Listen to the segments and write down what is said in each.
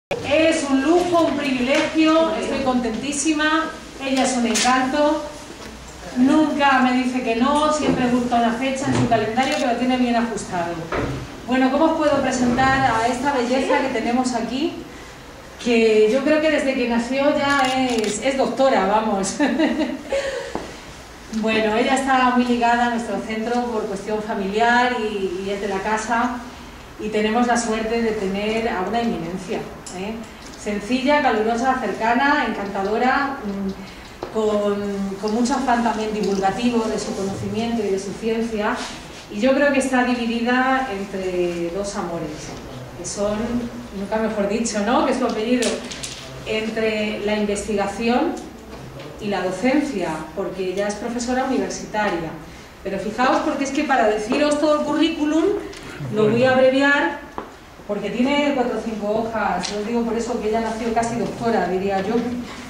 Es un lujo, un privilegio, estoy contentísima, ella es un encanto, nunca me dice que no, siempre busca una fecha en su calendario que lo tiene bien ajustado. Bueno, ¿cómo os puedo presentar a esta belleza que tenemos aquí? Que yo creo que desde que nació ya es doctora, vamos. Bueno, ella está muy ligada a nuestro centro por cuestión familiar y es de la casa, y tenemos la suerte de tener a una eminencia, sencilla, calurosa, cercana, encantadora, con mucho afán también divulgativo de su conocimiento y de su ciencia, y yo creo que está dividida entre dos amores, que son, nunca mejor dicho, ¿no?, que es su apellido, entre la investigación y la docencia, porque ella es profesora universitaria. Pero fijaos, porque es que para deciros todo el currículum lo voy a abreviar, porque tiene 4 o 5 hojas. Os digo por eso que ella nació casi doctora, diría yo.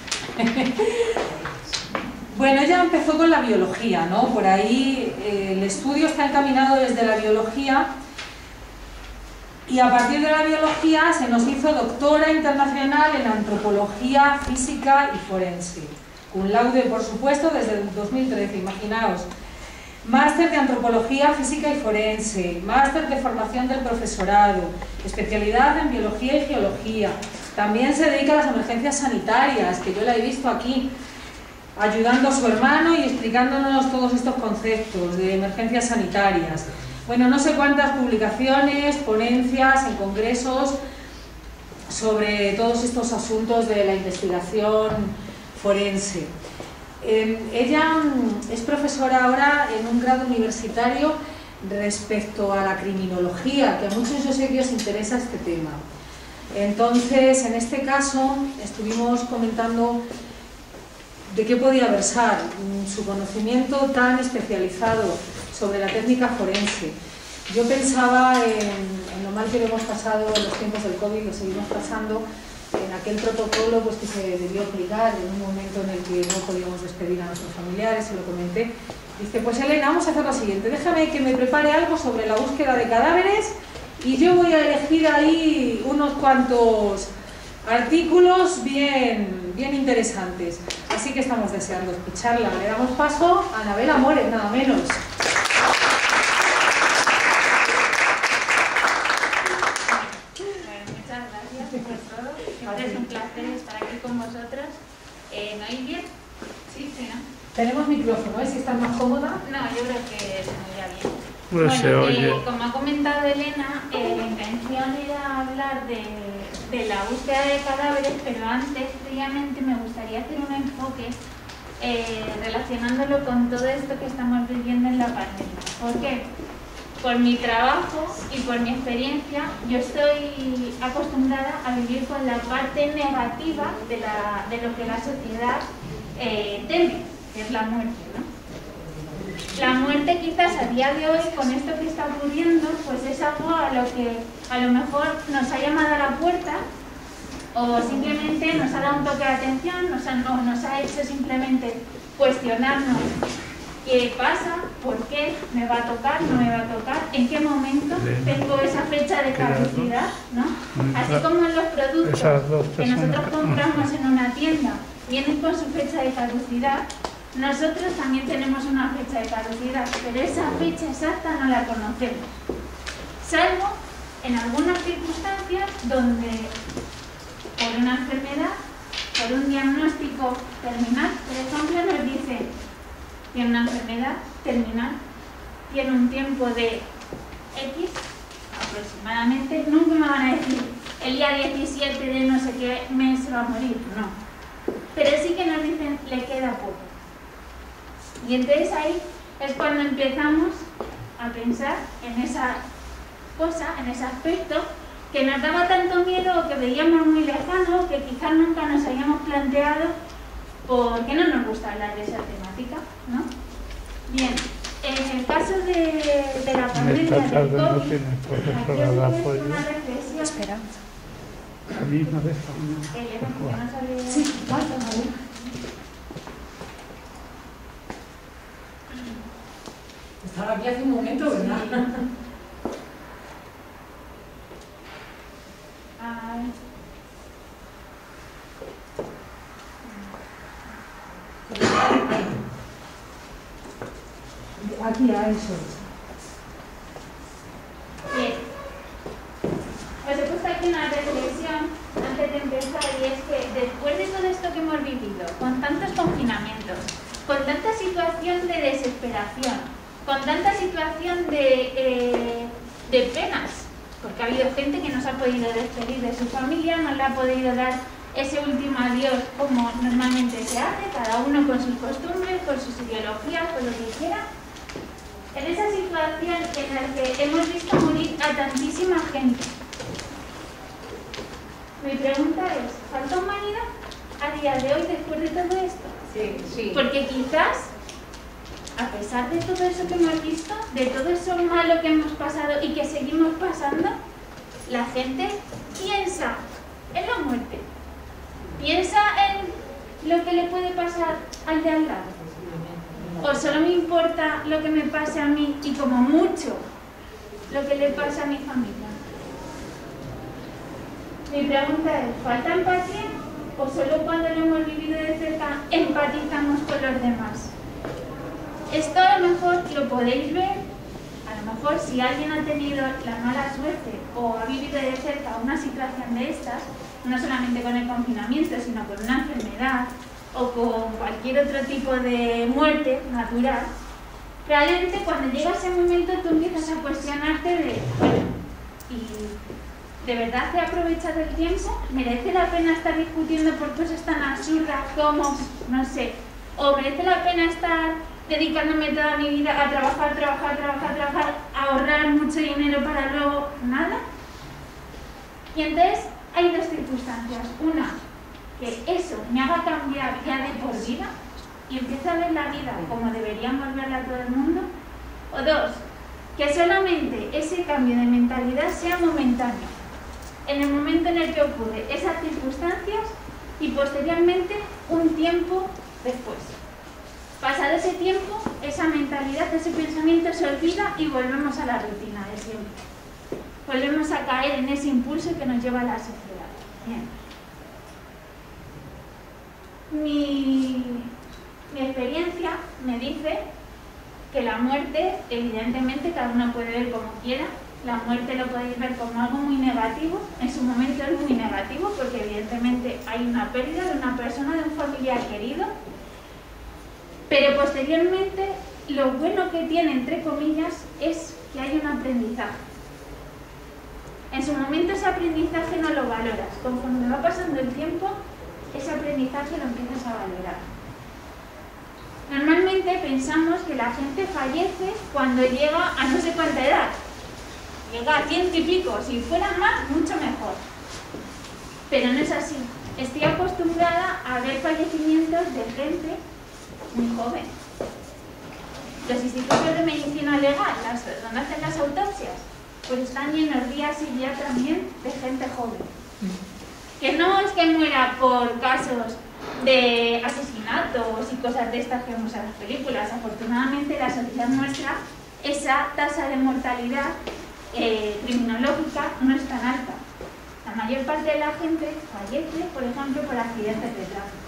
Bueno, ella empezó con la biología, ¿no? Por ahí el estudio está encaminado desde la biología, y a partir de la biología se nos hizo doctora internacional en antropología, física y forense. Cum laude, por supuesto, desde el 2013, imaginaos. Máster de Antropología, Física y Forense, máster de Formación del Profesorado, especialidad en Biología y Geología. También se dedica a las emergencias sanitarias, que yo la he visto aquí, ayudando a su hermano y explicándonos todos estos conceptos de emergencias sanitarias. Bueno, no sé cuántas publicaciones, ponencias, en congresos, sobre todos estos asuntos de la investigación forense. Ella es profesora ahora en un grado universitario respecto a la criminología, que a muchos yo sé que os interesa este tema. Entonces, en este caso, estuvimos comentando de qué podía versar su conocimiento tan especializado sobre la técnica forense. Yo pensaba en lo mal que lo hemos pasado en los tiempos del COVID, lo seguimos pasando, en aquel protocolo pues, que se debió aplicar en un momento en el que no podíamos despedir a nuestros familiares, se lo comenté. Dice, pues Elena, vamos a hacer lo siguiente, déjame que me prepare algo sobre la búsqueda de cadáveres y yo voy a elegir ahí unos cuantos artículos bien interesantes. Así que estamos deseando escucharla. Le damos paso a Anabel Amores, nada menos. Es un placer estar aquí con vosotros. ¿Me oís bien? Sí, sí, ¿no? Tenemos micrófono, si estás más cómoda. No, yo creo que se me oirá bien. No se oye. Como ha comentado Elena, la intención era hablar de la búsqueda de cadáveres, pero antes, previamente, me gustaría hacer un enfoque relacionándolo con todo esto que estamos viviendo en la pandemia. ¿Por qué? Por mi trabajo y por mi experiencia, yo estoy acostumbrada a vivir con la parte negativa de lo que la sociedad teme, que es la muerte, ¿no? La muerte quizás a día de hoy, con esto que está ocurriendo, pues es algo a lo que a lo mejor nos ha llamado a la puerta o simplemente nos ha dado un toque de atención, nos ha hecho simplemente cuestionarnos ¿qué pasa? ¿Por qué? ¿Me va a tocar? ¿No me va a tocar? ¿En qué momento tengo esa fecha de caducidad? ¿No? Así como en los productos que nosotros compramos en una tienda vienen con su fecha de caducidad, nosotros también tenemos una fecha de caducidad, pero esa fecha exacta no la conocemos. Salvo en algunas circunstancias donde por una enfermedad, por un diagnóstico terminal, por ejemplo, nos dicen tiene una enfermedad terminal, tiene un tiempo de X aproximadamente, nunca me van a decir el día 17 de no sé qué mes va a morir, no. Pero sí que nos dicen le queda poco. Y entonces ahí es cuando empezamos a pensar en esa cosa, en ese aspecto que nos daba tanto miedo, que veíamos muy lejano, que quizás nunca nos habíamos planteado porque no nos gusta hablar de esa temática, ¿no? Bien, en el caso de la pandemia del COVID, aquí es una reflexión. Esperanza. A mí me deja Elena, ¿por qué no sale? Sí, vale. Estaba aquí hace un momento, ¿verdad? Sí. empatía, eso es. Bien. Os he puesto aquí una reflexión antes de empezar, y es que después de todo esto que hemos vivido, con tantos confinamientos, con tanta situación de desesperación, con tanta situación de penas, porque ha habido gente que no se ha podido despedir de su familia, no le ha podido dar ese último adiós como normalmente se hace, cada uno con sus costumbres, con sus ideologías, con lo que quiera. En esa situación en la que hemos visto morir a tantísima gente, mi pregunta es, ¿falta humanidad a día de hoy después de todo esto? Sí. Porque quizás, a pesar de todo eso que hemos visto, de todo eso malo que hemos pasado y que seguimos pasando, la gente piensa en la muerte, piensa en lo que le puede pasar al de al lado. O solo me importa lo que me pase a mí y como mucho lo que le pasa a mi familia. Mi pregunta es, ¿falta empatía o solo cuando lo hemos vivido de cerca empatizamos con los demás? Esto a lo mejor lo podéis ver, a lo mejor si alguien ha tenido la mala suerte o ha vivido de cerca una situación de estas, no solamente con el confinamiento, sino con una enfermedad o con cualquier otro tipo de muerte natural, realmente cuando llega ese momento tú empiezas a cuestionarte de, bueno, ¿y de verdad he aprovechado el tiempo? ¿Merece la pena estar discutiendo por cosas tan absurdas como, no sé, o merece la pena estar dedicándome toda mi vida a trabajar, a ahorrar mucho dinero para luego nada? Y entonces hay dos circunstancias. Una, que eso me haga cambiar ya de por vida y empiece a ver la vida como deberíamos verla todo el mundo. O dos, que solamente ese cambio de mentalidad sea momentáneo, en el momento en el que ocurre esas circunstancias y posteriormente un tiempo después. Pasado ese tiempo, esa mentalidad, ese pensamiento se olvida y volvemos a la rutina de siempre. Volvemos a caer en ese impulso que nos lleva a la sociedad. Bien. Mi experiencia me dice que la muerte, evidentemente, cada uno puede ver como quiera. La muerte lo podéis ver como algo muy negativo. En su momento es muy negativo porque evidentemente hay una pérdida de una persona, de un familiar querido. Pero posteriormente, lo bueno que tiene, entre comillas, es que hay un aprendizaje. En su momento ese aprendizaje no lo valoras. Conforme va pasando el tiempo, ese aprendizaje lo empiezas a valorar. Normalmente pensamos que la gente fallece cuando llega a no sé cuánta edad. Llega a 100 y pico. Si fueran más, mucho mejor. Pero no es así. Estoy acostumbrada a ver fallecimientos de gente muy joven. Los institutos de medicina legal, donde hacen las autopsias, pues están llenos día y día también de gente joven. Que no es que muera por casos de asesinatos y cosas de estas que vemos en las películas. Afortunadamente la sociedad nuestra, esa tasa de mortalidad criminológica no es tan alta. La mayor parte de la gente fallece, por ejemplo, por accidentes de tráfico.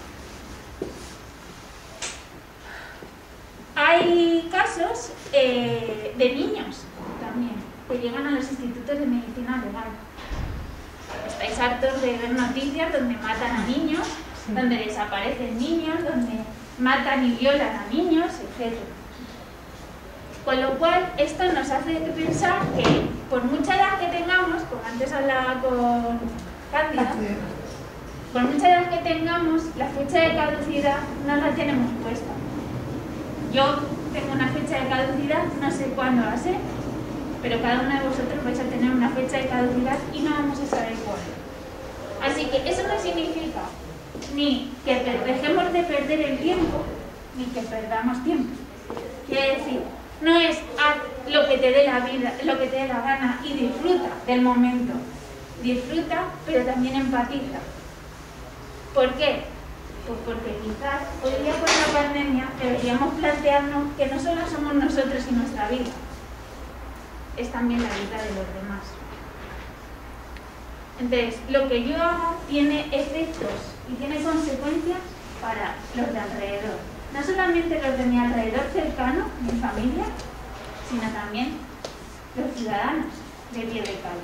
Hay casos de niños también que llegan a los institutos de medicina legal. Estáis hartos de ver noticias donde matan a niños, donde desaparecen niños, donde matan y violan a niños, etc. Con lo cual, esto nos hace pensar que por mucha edad que tengamos, como antes hablaba con Cándida, por mucha edad que tengamos, la fecha de caducidad no la tenemos puesta. Yo tengo una fecha de caducidad, no sé cuándo va a ser, pero cada uno de vosotros vais a tener una fecha de caducidad y no vamos a saber cuándo. Así que eso no significa ni que dejemos de perder el tiempo, ni que perdamos tiempo. Quiere decir, no es haz lo que te dé la vida, lo que te dé la gana y disfruta del momento. Disfruta, pero también empatiza. ¿Por qué? Pues porque quizás hoy día con la pandemia deberíamos plantearnos que no solo somos nosotros y nuestra vida, es también la vida de los demás. Entonces, lo que yo hago tiene efectos y tiene consecuencias para los de alrededor. No solamente los de mi alrededor cercano, mi familia, sino también los ciudadanos de pie de calle.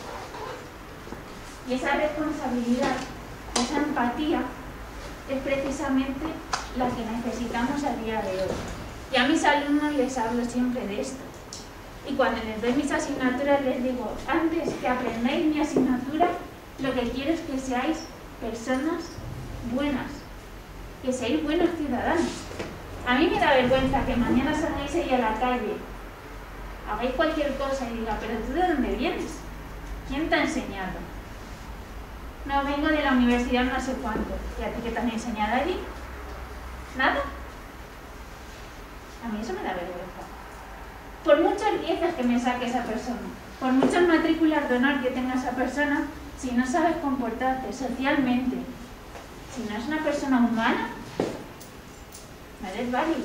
Y esa responsabilidad, esa empatía, es precisamente la que necesitamos a día de hoy. Y a mis alumnos les hablo siempre de esto. Y cuando les doy mis asignaturas les digo, antes que aprendáis mi asignatura, lo que quiero es que seáis personas buenas, que seáis buenos ciudadanos. A mí me da vergüenza que mañana salgáis ahí a la calle, hagáis cualquier cosa y diga, pero ¿tú de dónde vienes? ¿Quién te ha enseñado? No, vengo de la universidad no sé cuánto. ¿Y a ti qué te han enseñado allí? ¿Nada? A mí eso me da vergüenza. Por muchas dieces que me saque esa persona, por muchas matrículas de honor que tenga esa persona, si no sabes comportarte socialmente, si no es una persona humana, no eres válido.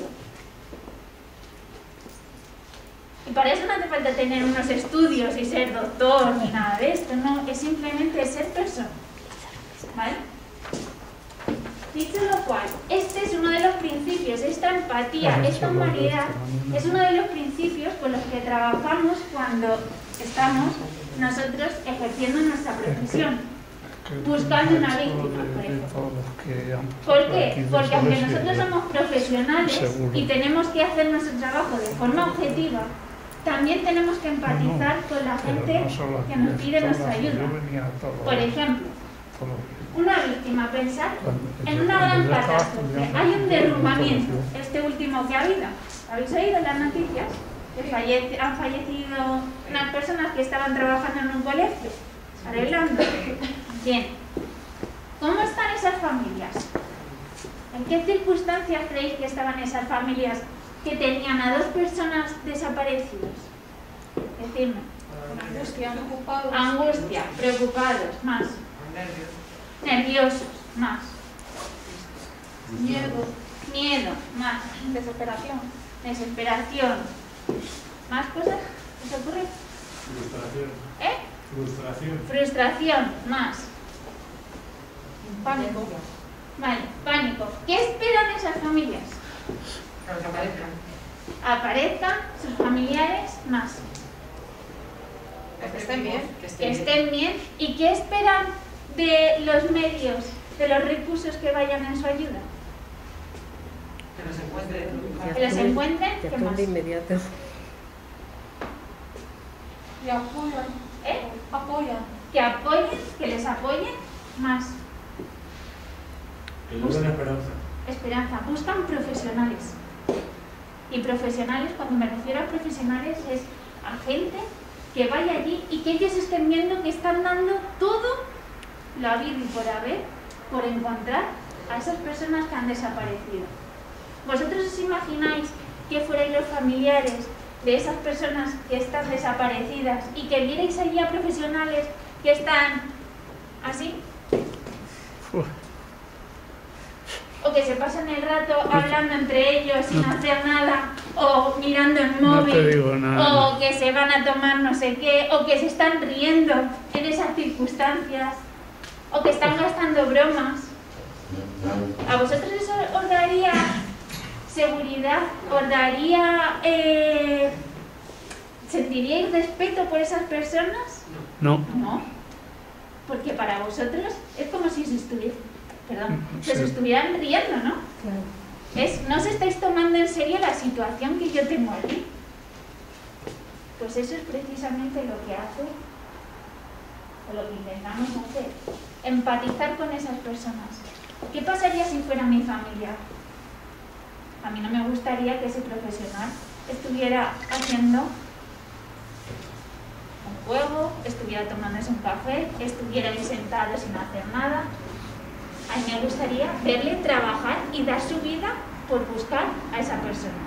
Y para eso no hace falta tener unos estudios y ser doctor ni nada de esto, no, es simplemente ser persona. ¿Vale? Dicho lo cual, este es uno de los principios, esta empatía, esta humanidad, es uno de los principios con los que trabajamos cuando estamos nosotros ejerciendo nuestra profesión, buscando una víctima, por ejemplo. ¿Por qué? Porque aunque nosotros somos profesionales y tenemos que hacer nuestro trabajo de forma objetiva, también tenemos que empatizar con la gente que nos pide nuestra ayuda. Por ejemplo, una víctima, pensar en una gran catástrofe. Hay un derrumbamiento, este último que ha habido. ¿Habéis oído en las noticias? Que han fallecido unas personas que estaban trabajando en un colegio, arreglando. Bien. ¿Cómo están esas familias? ¿En qué circunstancias creéis que estaban esas familias que tenían a 2 personas desaparecidas? Decidme. Angustia, preocupados, más. Nerviosos, más. Miedo, más. Desesperación. ¿Más cosas? ¿Qué se ocurre? Frustración, más. Pánico. Vale, pánico. ¿Qué esperan esas familias? Aparezcan sus familiares, más. Que estén bien. Que estén bien. ¿Y qué esperan de los medios, de los recursos que vayan en su ayuda? Que los encuentren. ¿Qué más? De inmediato. Y apoyan. Apoyan. Que apoyen, que les apoyen, más. Que les den esperanza. Esperanza. Buscan profesionales. Y profesionales, cuando me refiero a profesionales, es a gente que vaya allí y que ellos estén viendo que están dando todo lo habido y por haber por encontrar a esas personas que han desaparecido. ¿Vosotros os imagináis que fuerais los familiares de esas personas que están desaparecidas y que vierais allí a profesionales que están así? O que se pasan el rato hablando entre ellos sin hacer nada, o mirando el móvil, No te digo nada. o que se van a tomar no sé qué, o que se están riendo en esas circunstancias, o que están gastando bromas. ¿A vosotros eso os daría seguridad? ¿Os daría... ¿sentiríais respeto por esas personas? No. No. Porque para vosotros es como si se estuvieran riendo, ¿no? No os estáis tomando en serio la situación que yo tengo aquí. Pues eso es precisamente lo que hace, o lo que intentamos hacer, empatizar con esas personas. ¿Qué pasaría si fuera mi familia? A mí no me gustaría que ese profesional estuviera haciendo un juego, estuviera tomándose un café, estuviera ahí sentado sin hacer nada. A mí me gustaría verle trabajar y dar su vida por buscar a esa persona.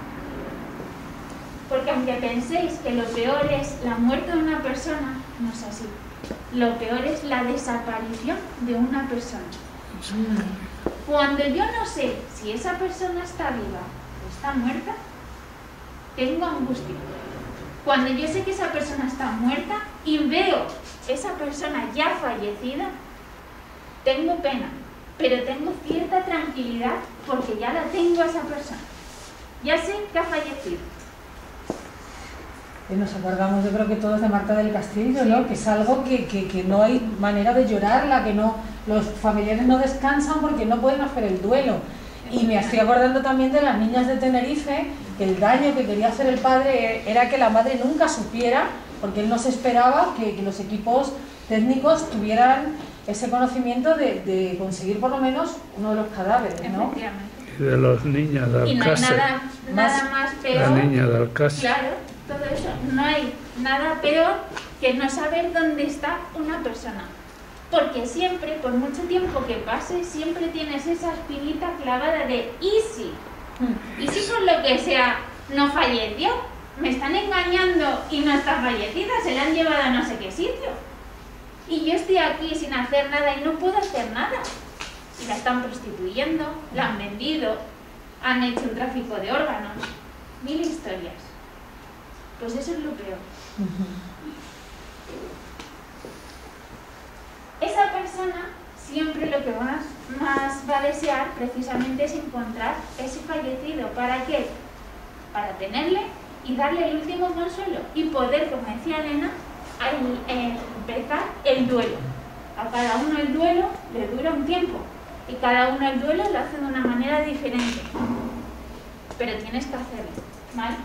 Porque aunque penséis que lo peor es la muerte de una persona, no es así. Lo peor es la desaparición de una persona. Cuando yo no sé si esa persona está viva o está muerta, tengo angustia. Cuando yo sé que esa persona está muerta y veo esa persona ya fallecida, tengo pena, pero tengo cierta tranquilidad porque ya la tengo a esa persona. Ya sé que ha fallecido. Nos acordamos, yo creo que todos, de Marta del Castillo, ¿no? Que es algo que no hay manera de llorarla, que no, los familiares no descansan porque no pueden hacer el duelo. Y me estoy acordando también de las niñas de Tenerife, que el daño que quería hacer el padre era que la madre nunca supiera, porque él no se esperaba que los equipos técnicos tuvieran ese conocimiento de conseguir por lo menos uno de los cadáveres, ¿no? Y de los niños de Y no hay Alcácer. nada más peor. La niña de Alcácer. Claro, todo eso. No hay nada peor que no saber dónde está una persona. Porque siempre, por mucho tiempo que pase, siempre tienes esa espinita clavada de ¿y si? ¿Y si por lo que sea no falleció? Me están engañando y no está fallecida, se la han llevado a no sé qué sitio. Y yo estoy aquí sin hacer nada y no puedo hacer nada. Y la están prostituyendo, la han vendido, han hecho un tráfico de órganos, 1000 historias. Pues eso es lo peor. Esa persona siempre lo que más va a desear precisamente es encontrar ese fallecido. ¿Para qué? Para tenerle y darle el último consuelo y poder, como decía Elena, empezar el duelo. A cada uno el duelo le dura un tiempo y cada uno el duelo lo hace de una manera diferente, pero tienes que hacerlo, ¿vale?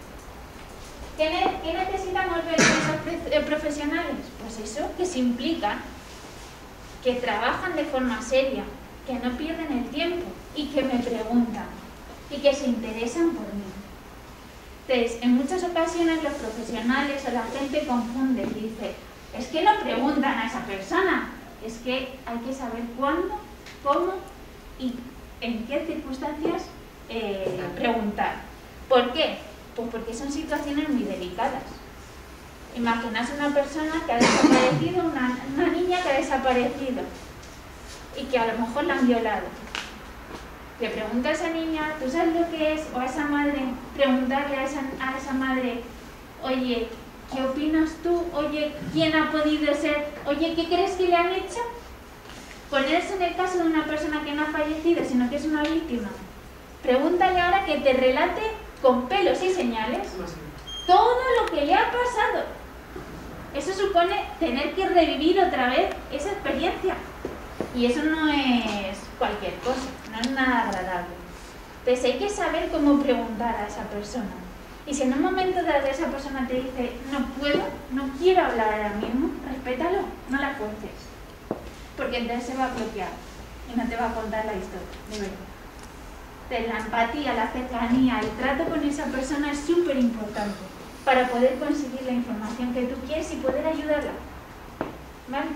¿Qué necesitamos ver de esos profesionales? Pues eso, que se implican, que trabajan de forma seria, que no pierden el tiempo y que me preguntan y que se interesan por mí. Entonces, en muchas ocasiones los profesionales o la gente confunde y dice, es que no preguntan a esa persona, es que hay que saber cuándo, cómo y en qué circunstancias preguntar. ¿Por qué? Pues porque son situaciones muy delicadas. Imaginaos una persona que ha desaparecido, una niña que ha desaparecido y que a lo mejor la han violado. Le pregunta a esa niña, ¿tú sabes lo que es? O a esa madre, preguntarle a esa madre, oye, ¿qué opinas tú? Oye, ¿quién ha podido ser? Oye, ¿qué crees que le han hecho? Ponerse en el caso de una persona que no ha fallecido, sino que es una víctima. Pregúntale ahora que te relate con pelos y señales todo lo que le ha pasado. Eso supone tener que revivir otra vez esa experiencia. Y eso no es cualquier cosa, no es nada agradable. Entonces hay que saber cómo preguntar a esa persona. Y si en un momento dado esa persona te dice, no puedo, no quiero hablar ahora mismo, respétalo, no la fuerces. Porque entonces se va a bloquear y no te va a contar la historia, de verdad. Entonces la empatía, la cercanía, el trato con esa persona es súper importante para poder conseguir la información que tú quieres y poder ayudarla. ¿Vale?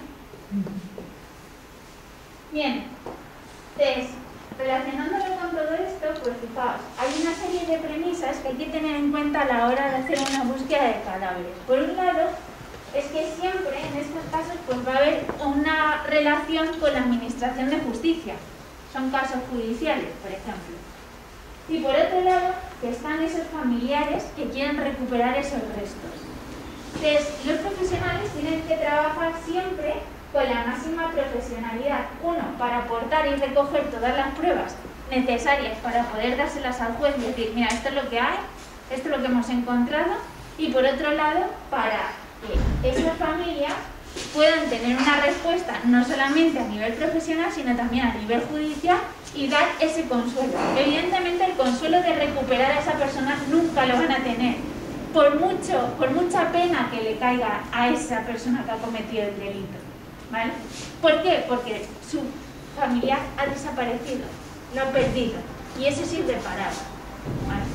Bien, entonces, relacionándolo con todo esto, pues fijaos, hay una serie de premisas que hay que tener en cuenta a la hora de hacer una búsqueda de cadáveres. Por un lado, es que siempre en estos casos pues va a haber una relación con la administración de justicia. Son casos judiciales, por ejemplo. Y por otro lado, que están esos familiares que quieren recuperar esos restos. Entonces, los profesionales tienen que trabajar siempre con la máxima profesionalidad. Uno, para aportar y recoger todas las pruebas necesarias para poder dárselas al juez y decir, mira, esto es lo que hay, esto es lo que hemos encontrado. Y por otro lado, para que esas familias puedan tener una respuesta no solamente a nivel profesional, sino también a nivel judicial y dar ese consuelo. Evidentemente el consuelo de recuperar a esa persona nunca lo van a tener, por mucha pena que le caiga a esa persona que ha cometido el delito, ¿vale? ¿Por qué? Porque su familiar ha desaparecido, lo ha perdido, y eso es irreparable, ¿vale?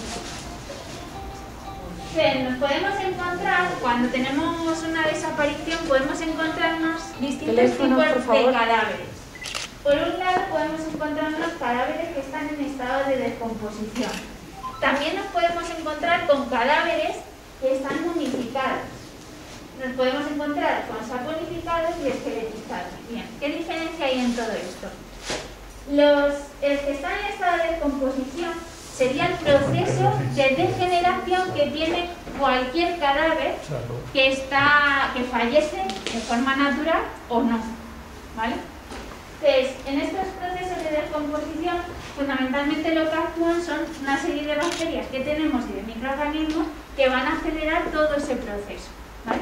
Nos podemos encontrar, cuando tenemos una desaparición, podemos encontrarnos distintos tipos de cadáveres. Por un lado, podemos encontrarnos cadáveres que están en estado de descomposición. También nos podemos encontrar con cadáveres que están momificados. Nos podemos encontrar con saponificados y esqueletizados. Bien, ¿qué diferencia hay en todo esto? Los que están en estado de descomposición sería el proceso de degeneración que tiene cualquier cadáver que fallece de forma natural o no, ¿vale? Entonces, en estos procesos de descomposición fundamentalmente lo que actúan son una serie de bacterias que tenemos y de microorganismos que van a acelerar todo ese proceso, ¿vale?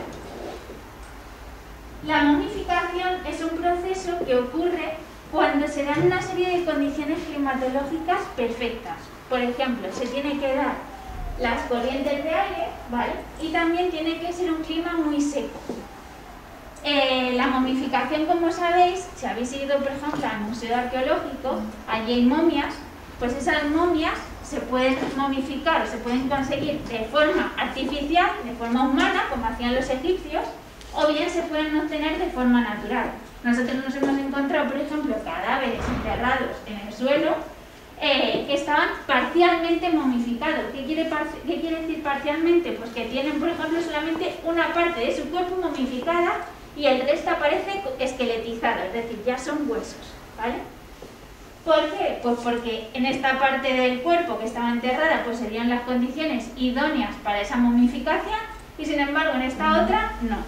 La momificación es un proceso que ocurre cuando se dan una serie de condiciones climatológicas perfectas. Por ejemplo, se tiene que dar las corrientes de aire, ¿vale? Y también tiene que ser un clima muy seco. La momificación, como sabéis, si habéis ido, por ejemplo, al Museo Arqueológico, allí hay momias, pues esas momias se pueden momificar o se pueden conseguir de forma artificial, de forma humana, como hacían los egipcios, o bien se pueden obtener de forma natural. Nosotros nos hemos encontrado, por ejemplo, cadáveres enterrados en el suelo que estaban parcialmente momificados. ¿Qué quiere decir parcialmente? Pues que tienen, por ejemplo, solamente una parte de su cuerpo momificada y el resto aparece esqueletizado, es decir, ya son huesos, ¿vale? ¿Por qué? Pues porque en esta parte del cuerpo que estaba enterrada pues serían las condiciones idóneas para esa momificación y sin embargo en esta otra no.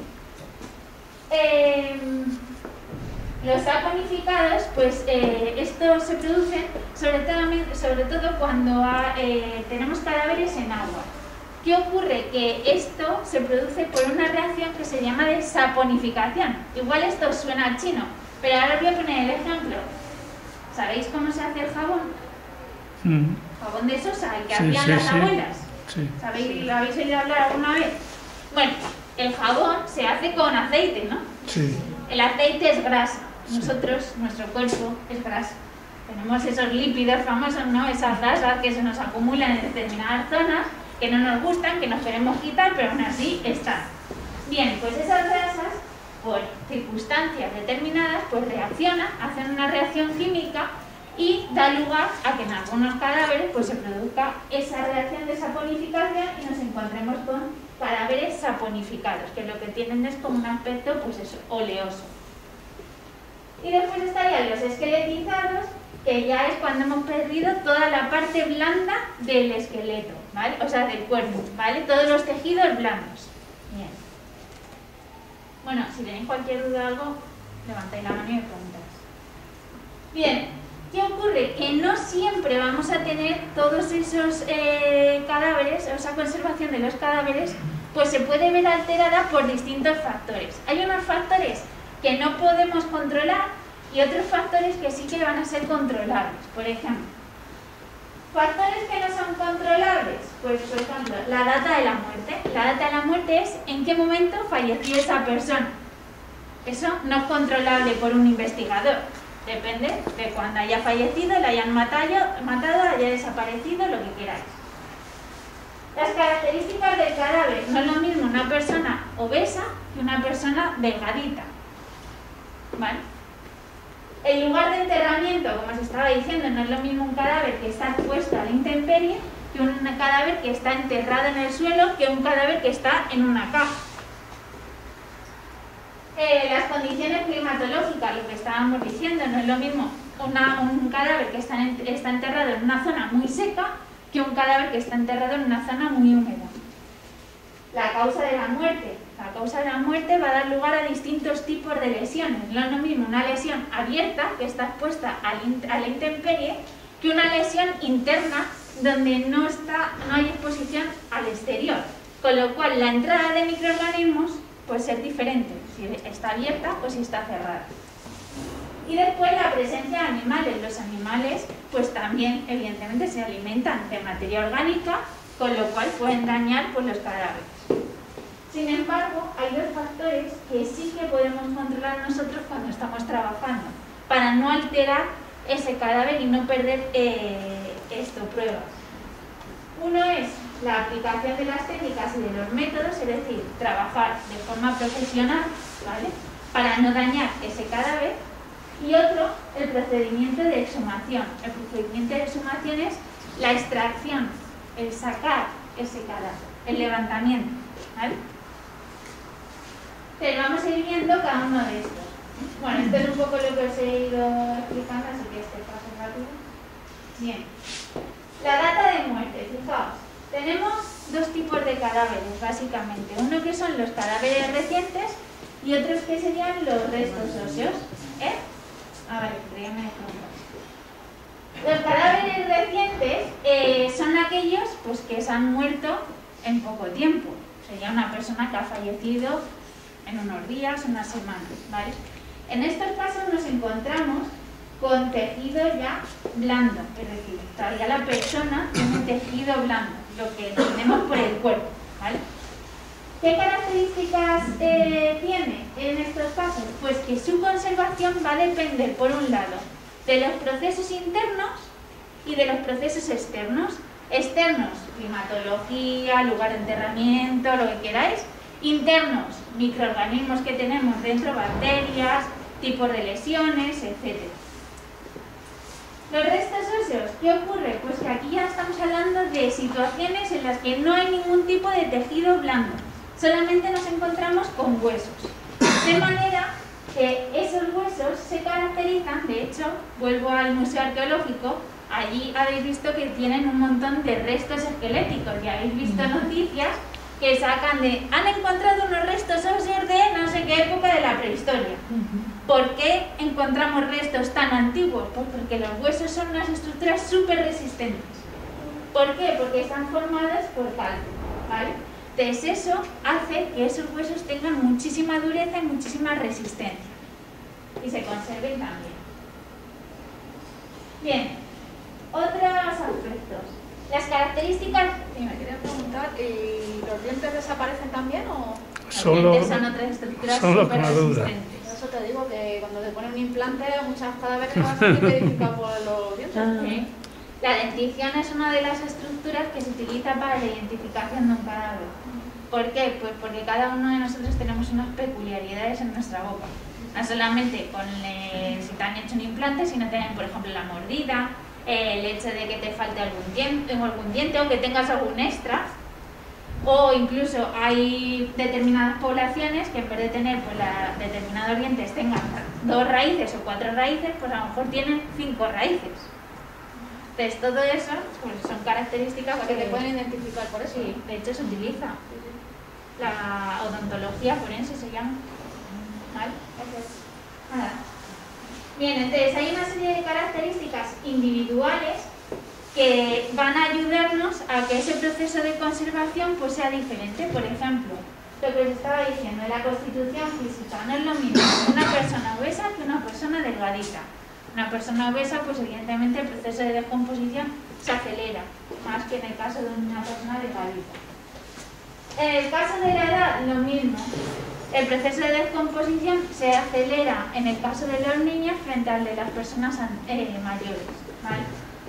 Los saponificados, pues estos se producen sobre todo cuando tenemos cadáveres en agua. ¿Qué ocurre? Que esto se produce por una reacción que se llama de saponificación. Igual esto suena chino, pero ahora os voy a poner el ejemplo. ¿Sabéis cómo se hace el jabón? Jabón de sosa, el que hacían las abuelas. Sí. ¿Lo habéis oído hablar alguna vez? Bueno, el jabón se hace con aceite, ¿no? Sí. El aceite es grasa. Nosotros, nuestro cuerpo es grasa. Tenemos esos lípidos famosos, ¿no? Esas grasas que se nos acumulan en determinadas zonas, que no nos gustan, que nos queremos quitar, pero aún así están. Bien, pues esas grasas, por circunstancias determinadas, pues reaccionan, hacen una reacción química y da lugar a que en algunos cadáveres pues se produzca esa reacción de saponificación y nos encontremos con cadáveres saponificados, que lo que tienen es como un aspecto, pues eso, oleoso. Y después estarían los esqueletizados, que ya es cuando hemos perdido toda la parte blanda del esqueleto, ¿vale? O sea, del cuerpo, ¿vale? Todos los tejidos blandos. Bien. Bueno, si tenéis cualquier duda o algo, levantáis la mano y me preguntáis. Bien, ¿qué ocurre? Que no siempre vamos a tener todos esos cadáveres, o esa conservación de los cadáveres, pues se puede ver alterada por distintos factores. Hay unos factores que no podemos controlar y otros factores que sí que van a ser controlables. Por ejemplo, factores que no son controlables, pues por ejemplo, la data de la muerte. La data de la muerte es en qué momento falleció esa persona. Eso no es controlable por un investigador. Depende de cuando haya fallecido, la hayan matado, haya desaparecido, lo que queráis. Las características del cadáver. No es lo mismo una persona obesa que una persona delgadita, ¿vale? El lugar de enterramiento, como os estaba diciendo, no es lo mismo un cadáver que está expuesto a la intemperie que un cadáver que está enterrado en el suelo que un cadáver que está en una caja. Las condiciones climatológicas, lo que estábamos diciendo, no es lo mismo un cadáver que está enterrado en una zona muy seca que un cadáver que está enterrado en una zona muy húmeda. La causa de la muerte. La causa de la muerte va a dar lugar a distintos tipos de lesiones. No es lo mismo una lesión abierta, que está expuesta a la intemperie, que una lesión interna, donde no hay exposición al exterior. Con lo cual, la entrada de microorganismos puede ser diferente, si está abierta o si está cerrada. Y después la presencia de animales. Los animales, pues también, evidentemente, se alimentan de materia orgánica, con lo cual pueden dañar pues, los cadáveres. Sin embargo, hay dos factores que sí que podemos controlar nosotros cuando estamos trabajando, para no alterar ese cadáver y no perder pruebas. Uno es la aplicación de las técnicas y de los métodos, es decir, trabajar de forma profesional, ¿vale?, para no dañar ese cadáver. Y otro, el procedimiento de exhumación. El procedimiento de exhumación es la extracción, el sacar ese cadáver, el levantamiento, ¿vale? Pero vamos a ir viendo cada uno de estos. Bueno, esto es un poco lo que os he ido explicando, así que este paso rápido. Bien. La data de muerte, fijaos. Tenemos dos tipos de cadáveres, básicamente. Uno que son los cadáveres recientes y otros que serían los restos óseos. A ver, ya me he preguntado. Los cadáveres recientes son aquellos pues, que se han muerto en poco tiempo. Sería una persona que ha fallecido en unos días, unas semanas, ¿vale? En estos casos nos encontramos con tejido ya blando, es decir, todavía la persona tiene tejido blando, lo que tenemos por el cuerpo, ¿vale? ¿Qué características tiene en estos casos? Pues que su conservación va a depender, por un lado, de los procesos internos y de los procesos externos. Externos, climatología, lugar de enterramiento, lo que queráis. Internos, microorganismos que tenemos dentro, bacterias, tipos de lesiones, etc. Los restos óseos, ¿qué ocurre? Pues que aquí ya estamos hablando de situaciones en las que no hay ningún tipo de tejido blando. Solamente nos encontramos con huesos. De manera que esos huesos se caracterizan, de hecho, vuelvo al Museo Arqueológico, allí habéis visto que tienen un montón de restos esqueléticos y habéis visto noticias que sacan de han encontrado unos restos óseos de no sé qué época de la prehistoria. ¿Por qué encontramos restos tan antiguos? Pues porque los huesos son unas estructuras súper resistentes. ¿Por qué? Porque están formadas por calcio, ¿vale? Entonces eso hace que esos huesos tengan muchísima dureza y muchísima resistencia y se conserven también. Bien, otros aspectos. Las características... Sí, me quería preguntar, ¿los dientes desaparecen también o...? Solo, Los dientes son otras estructuras solo súper con la duda. resistentes. Por eso te digo que cuando te ponen un implante, muchas cadáveres van a tener que identificar por los dientes. ¿Sí? La dentición es una de las estructuras que se utiliza para la identificación de un cadáver. ¿Por qué? Pues porque cada uno de nosotros tenemos unas peculiaridades en nuestra boca. No solamente con si te han hecho un implante, sino también, por ejemplo, la mordida, el hecho de que te falte algún diente o que tengas algún extra. O incluso hay determinadas poblaciones que en vez de tener pues, determinados dientes tengan 2 raíces o 4 raíces, pues a lo mejor tienen 5 raíces. Entonces todo eso pues, son características O sea, que te pueden identificar por eso. Sí, de hecho se utiliza. La odontología forense se llama. ¿Vale? Nada. Bien, entonces hay una serie de características individuales que van a ayudarnos a que ese proceso de conservación pues, sea diferente. Por ejemplo, lo que os estaba diciendo de la constitución física, no es lo mismo una persona obesa que una persona delgadita. Una persona obesa, pues evidentemente el proceso de descomposición se acelera, más que en el caso de una persona delgadita. En el caso de la edad, lo mismo. El proceso de descomposición se acelera en el caso de los niños frente al de las personas mayores, ¿vale?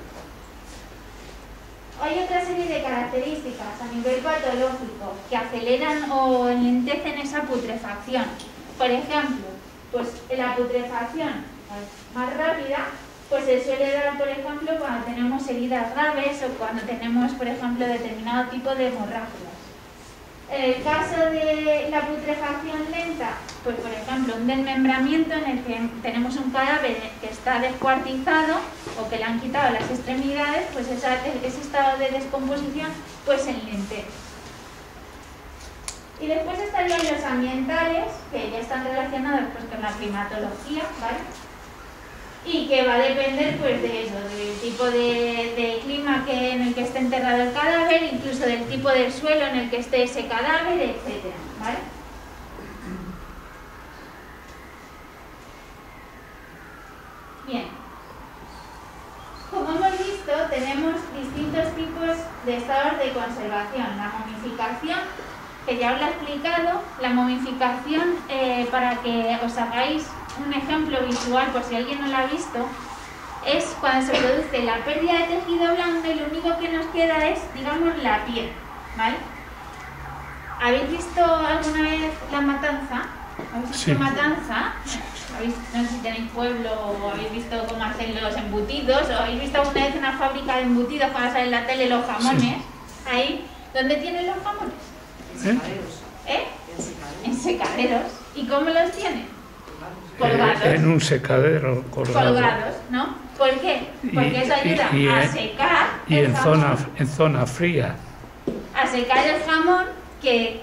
Hay otra serie de características a nivel patológico que aceleran o enlentecen esa putrefacción. Por ejemplo, pues la putrefacción más rápida pues se suele dar, por ejemplo, cuando tenemos heridas graves o cuando tenemos, por ejemplo, determinado tipo de hemorragias. En el caso de la putrefacción lenta, pues por ejemplo un desmembramiento en el que tenemos un cadáver que está descuartizado o que le han quitado las extremidades, pues ese estado de descomposición pues se enlentece. Y después estarían los ambientales, que ya están relacionados pues, con la climatología, ¿vale? Y que va a depender pues de eso, del tipo de clima en el que esté enterrado el cadáver, incluso del tipo de suelo en el que esté ese cadáver, etc. ¿Vale? Bien. Como hemos visto, tenemos distintos tipos de estados de conservación. La momificación, que ya os lo he explicado, la momificación, para que os hagáis un ejemplo visual, por si alguien no lo ha visto, es cuando se produce la pérdida de tejido blando y lo único que nos queda es, digamos, la piel, ¿vale? ¿Habéis visto alguna vez La Matanza? ¿Habéis visto Sí. Matanza? No sé si tenéis pueblo o habéis visto cómo hacen los embutidos o habéis visto alguna vez una fábrica de embutidos cuando salen en la tele los jamones. Sí. Ahí, ¿dónde tienen los jamones? En secaderos. ¿Eh? En secaderos. ¿Y cómo los tienen? Colgados. En un secadero colgado. Colgados, ¿no? ¿Por qué? Porque eso ayuda a secar y el en jamón, zona fría. a secar el jamón, que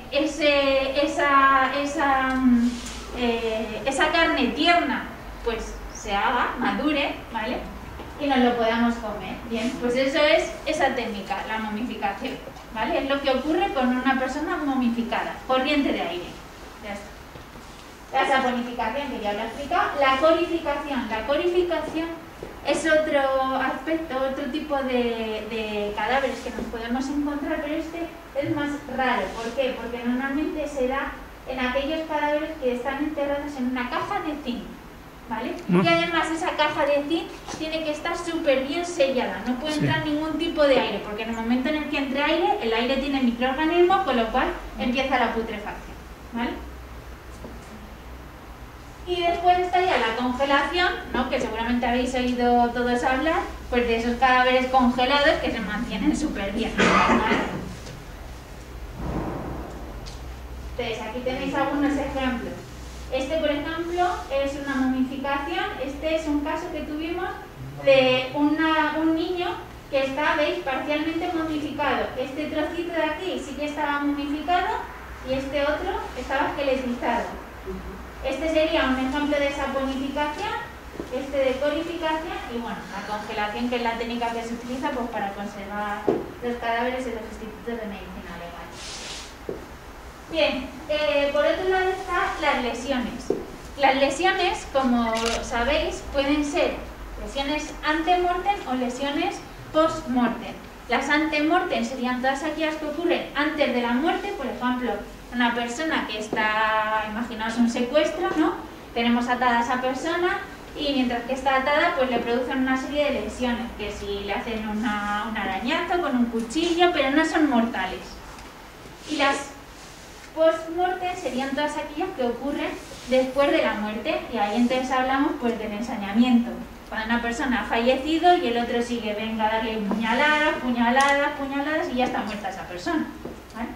esa carne tierna pues se haga, madure, ¿vale? y nos lo podamos comer. Bien, pues eso es esa técnica, la momificación, ¿vale? Es lo que ocurre con una persona momificada, corriente de aire. Ya está. La saponificación, que ya lo he explicado. La corificación. La corificación es otro aspecto, otro tipo de cadáveres que nos podemos encontrar, pero este es más raro. ¿Por qué? Porque normalmente se da en aquellos cadáveres que están enterrados en una caja de zinc, ¿vale? Y además esa caja de zinc tiene que estar súper bien sellada, no puede entrar ningún tipo de aire, porque en el momento en el que entre aire, el aire tiene microorganismos, con lo cual empieza la putrefacción, ¿vale? Y después está ya la congelación, ¿no? Que seguramente habéis oído todos hablar, pues de esos cadáveres congelados que se mantienen súper bien, ¿vale? Entonces, aquí tenéis algunos ejemplos. Este, por ejemplo, es una momificación. Este es un caso que tuvimos de un niño que está, veis, parcialmente momificado. Este trocito de aquí sí que estaba momificado y este otro estaba esqueletizado. Este sería un ejemplo de saponificación, este de corificación y bueno, la congelación, que es la técnica que se utiliza pues, para conservar los cadáveres en los institutos de medicina legal. Bien, por otro lado están las lesiones. Las lesiones, como sabéis, pueden ser lesiones ante-mortem o lesiones post-mortem. Las ante-mortem serían todas aquellas que ocurren antes de la muerte, por ejemplo, una persona que está, imaginaos un secuestro, ¿no? Tenemos atada a esa persona y mientras que está atada, pues le producen una serie de lesiones, que si le hacen un arañazo con un cuchillo, pero no son mortales. Y las post-mortem serían todas aquellas que ocurren después de la muerte, y ahí entonces hablamos pues del ensañamiento. Cuando una persona ha fallecido y el otro sigue, venga a darle puñaladas, puñaladas, puñaladas y ya está muerta esa persona, ¿vale?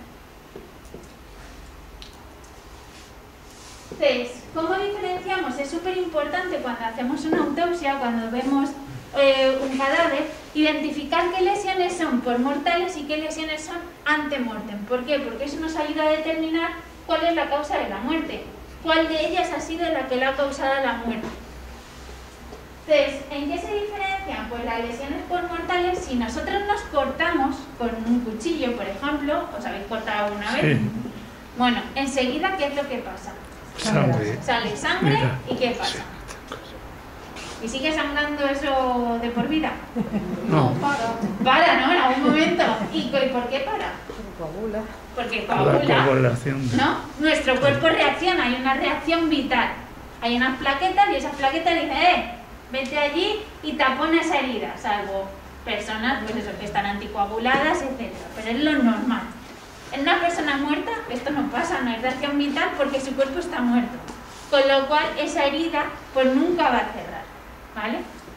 Entonces, ¿cómo diferenciamos? Es súper importante cuando hacemos una autopsia, cuando vemos un cadáver, identificar qué lesiones son por mortales y qué lesiones son ante-mortem. ¿Por qué? Porque eso nos ayuda a determinar cuál es la causa de la muerte, cuál de ellas ha sido la que le ha causado la muerte. Entonces, ¿en qué se diferencian? Pues las lesiones por mortales, si nosotros nos cortamos con un cuchillo, por ejemplo, ¿os habéis cortado alguna vez? Sí. Bueno, enseguida, ¿qué es lo que pasa? Sangre. Sale sangre. Mira. ¿Y qué pasa? ¿Y sigue sangrando eso de por vida? No. Para, ¿no? En algún momento. ¿Y por qué para? Coagula. Porque La coagula, coagulación. ¿no? Nuestro cuerpo reacciona, hay una reacción vital. Hay unas plaquetas y esas plaquetas dicen, vete allí y tapona esa herida, salvo personas, pues eso, que están anticoaguladas, etc. Pero es lo normal. En una persona muerta esto no pasa, no hay reacción vital porque su cuerpo está muerto. Con lo cual esa herida pues nunca va a cerrar, ¿vale?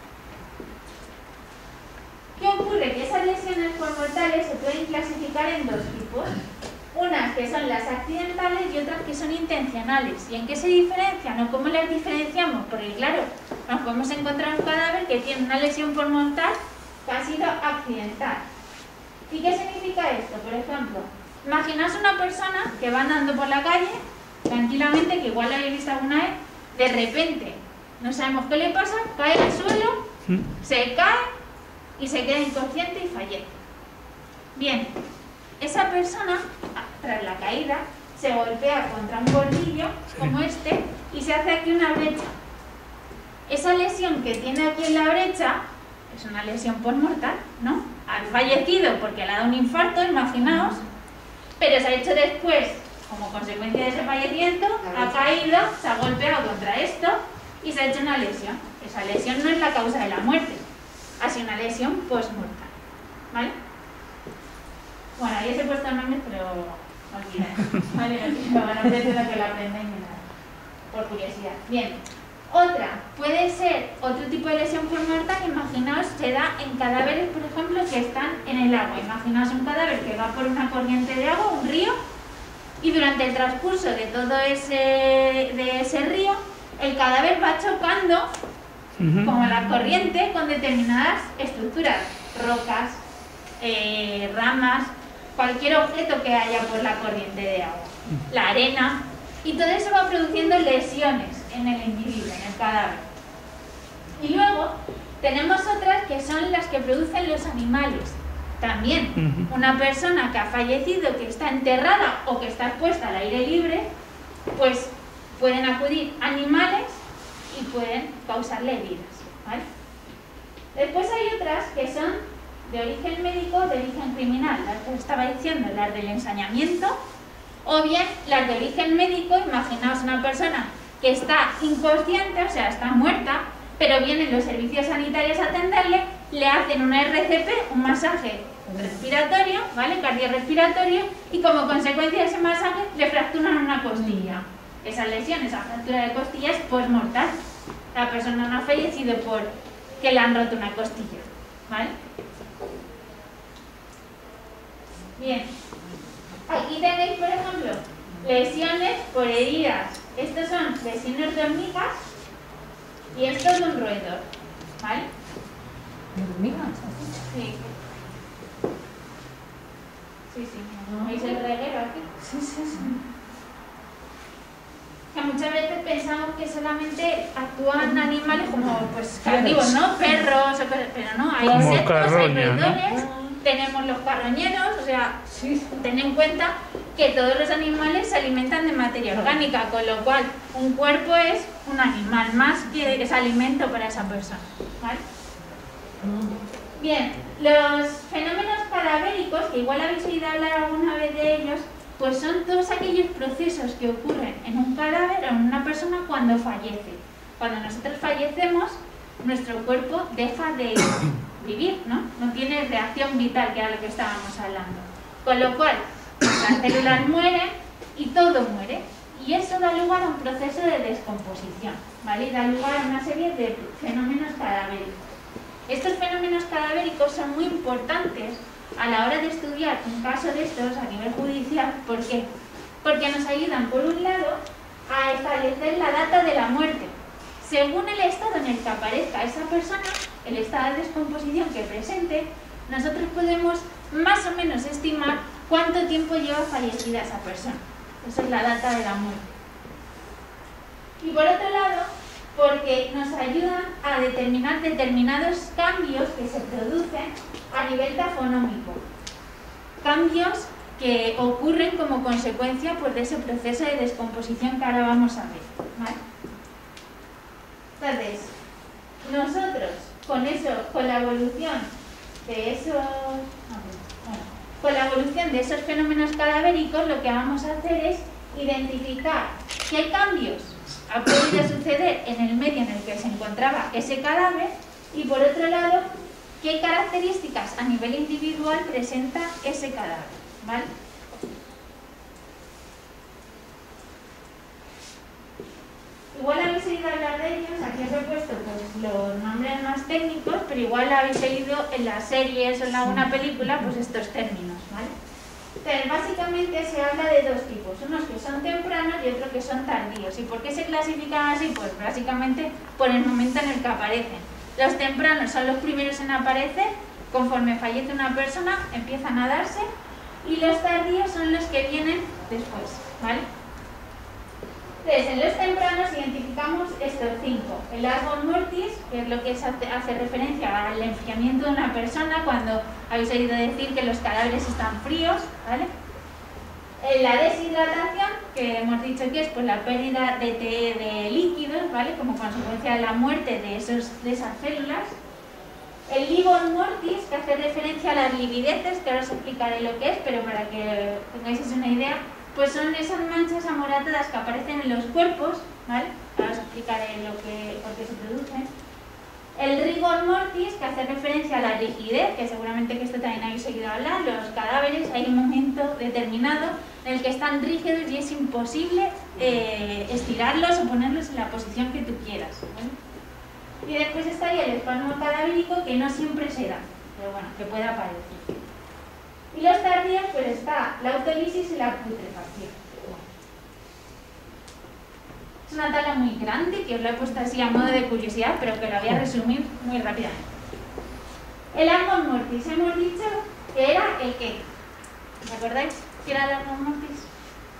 ¿Qué ocurre? Que esas lesiones por mortales se pueden clasificar en dos tipos. Unas que son las accidentales y otras que son intencionales. ¿Y en qué se diferencian o cómo las diferenciamos? Porque claro, nos podemos encontrar un cadáver que tiene una lesión por mortal que ha sido accidental. ¿Y qué significa esto? Por ejemplo, imaginaos una persona que va andando por la calle, tranquilamente, que igual la habéis visto alguna vez, de repente, no sabemos qué le pasa, cae al suelo, se cae y se queda inconsciente y fallece. Bien, esa persona, tras la caída, se golpea contra un bordillo, como este, y se hace aquí una brecha. Esa lesión que tiene aquí en la brecha es una lesión postmortal, ¿no? Ha fallecido porque le ha dado un infarto, imaginaos, pero se ha hecho después, como consecuencia de ese fallecimiento, ha caído, se ha golpeado contra esto y se ha hecho una lesión. Esa lesión no es la causa de la muerte, ha sido una lesión postmortal, ¿vale? Bueno, ahí os he puesto nombres, pero olvidad, ¿vale? No pretendo que lo aprendáis ni nada, por curiosidad. Bien, otra puede ser otro tipo de lesión postmortal, imaginaos, se da en cadáveres, por ejemplo, que están en el agua. Imaginaos un cadáver que va por una corriente de agua, un río, y durante el transcurso de todo ese río, el cadáver va chocando, como la corriente, con determinadas estructuras, rocas, ramas, cualquier objeto que haya por la corriente de agua, la arena, y todo eso va produciendo lesiones en el individuo, en el cadáver. Y luego Tenemos otras que son las que producen los animales. También, una persona que ha fallecido, que está enterrada o que está expuesta al aire libre, pues pueden acudir animales y pueden causarle heridas, ¿vale? Después hay otras que son de origen médico, de origen criminal, las que estaba diciendo, las del ensañamiento, o bien las de origen médico. Imaginaos una persona que está inconsciente, o sea, está muerta, pero vienen los servicios sanitarios a atenderle, le hacen una RCP, un masaje respiratorio, ¿vale? Cardiorrespiratorio, y como consecuencia de ese masaje le fracturan una costilla. Esa lesión, esa fractura de costilla es postmortal. La persona no ha fallecido porque le han roto una costilla, ¿vale? Bien. Aquí tenéis, por ejemplo, lesiones por heridas. Estos son lesiones de hormigas y esto es de un roedor, ¿vale? ¿De hormigas? Sí. Sí. ¿Veis el reguero aquí? Sí. Que muchas veces pensamos que solamente actúan animales como pues carnívoros, ¿no? Perros, pero no, hay Como insectos, hay carroña, ¿no? roedores, tenemos los carroñeros, o sea, Sí. ten en cuenta que todos los animales se alimentan de materia orgánica, con lo cual un cuerpo es un animal más que es alimento para esa persona, ¿vale? Bien, los fenómenos cadavéricos, que igual habéis oído hablar alguna vez de ellos, pues son todos aquellos procesos que ocurren en un cadáver o en una persona cuando fallece. Cuando nosotros fallecemos, nuestro cuerpo deja de vivir, ¿no? No tiene reacción vital, que era lo que estábamos hablando. Con lo cual, las células mueren y todo muere. Y eso da lugar a un proceso de descomposición, ¿vale? Y da lugar a una serie de fenómenos cadavéricos. Estos fenómenos cadavéricos son muy importantes a la hora de estudiar un caso de estos a nivel judicial. ¿Por qué? Porque nos ayudan, por un lado, a establecer la data de la muerte. Según el estado en el que aparezca esa persona, el estado de descomposición que presente, nosotros podemos más o menos estimar cuánto tiempo lleva fallecida esa persona. Esa es la data de la muerte. Y por otro lado, porque nos ayudan a determinar determinados cambios que se producen a nivel tafonómico. Cambios que ocurren como consecuencia pues, de ese proceso de descomposición que ahora vamos a ver, ¿vale? Entonces, nosotros con la evolución de esos fenómenos cadavéricos, lo que vamos a hacer es identificar qué cambios ha podido suceder en el medio en el que se encontraba ese cadáver y, por otro lado, qué características a nivel individual presenta ese cadáver, ¿vale? Igual habéis oído hablar de ellos, aquí os he puesto pues, los nombres más técnicos, pero igual habéis oído en las series o en alguna película pues estos términos, ¿vale? Entonces, básicamente se habla de dos tipos, unos que son tempranos y otros que son tardíos. ¿Y por qué se clasifican así? Pues básicamente por el momento en el que aparecen. Los tempranos son los primeros en aparecer, conforme fallece una persona empiezan a darse, y los tardíos son los que vienen después, ¿vale? Entonces, en los tempranos identificamos estos 5. El agor mortis, que es lo que hace referencia al enfriamiento de una persona, cuando habéis oído decir que los cadáveres están fríos, ¿vale? La deshidratación, que hemos dicho que es pues, la pérdida de líquidos, ¿vale? Como consecuencia de la muerte de esas células. El livor mortis, que hace referencia a las livideces, que ahora os explicaré lo que es, pero para que tengáis una idea, pues son esas manchas amoratadas que aparecen en los cuerpos, ¿vale? Ahora os explicaré por qué se producen. El rigor mortis, que hace referencia a la rigidez, que seguramente que esto también habéis oído hablar. Los cadáveres, hay un momento determinado en el que están rígidos y es imposible estirarlos o ponerlos en la posición que tú quieras, ¿vale? Y después estaría el espasmo cadavérico, que no siempre se da, pero bueno, que puede aparecer. Y los tardíos, pues está la autólisis y la putrefacción. Es una tabla muy grande que os la he puesto así a modo de curiosidad, pero que la voy a resumir muy rápidamente. El agor mortis, hemos dicho que era el qué. ¿Os acordáis qué era el agor mortis?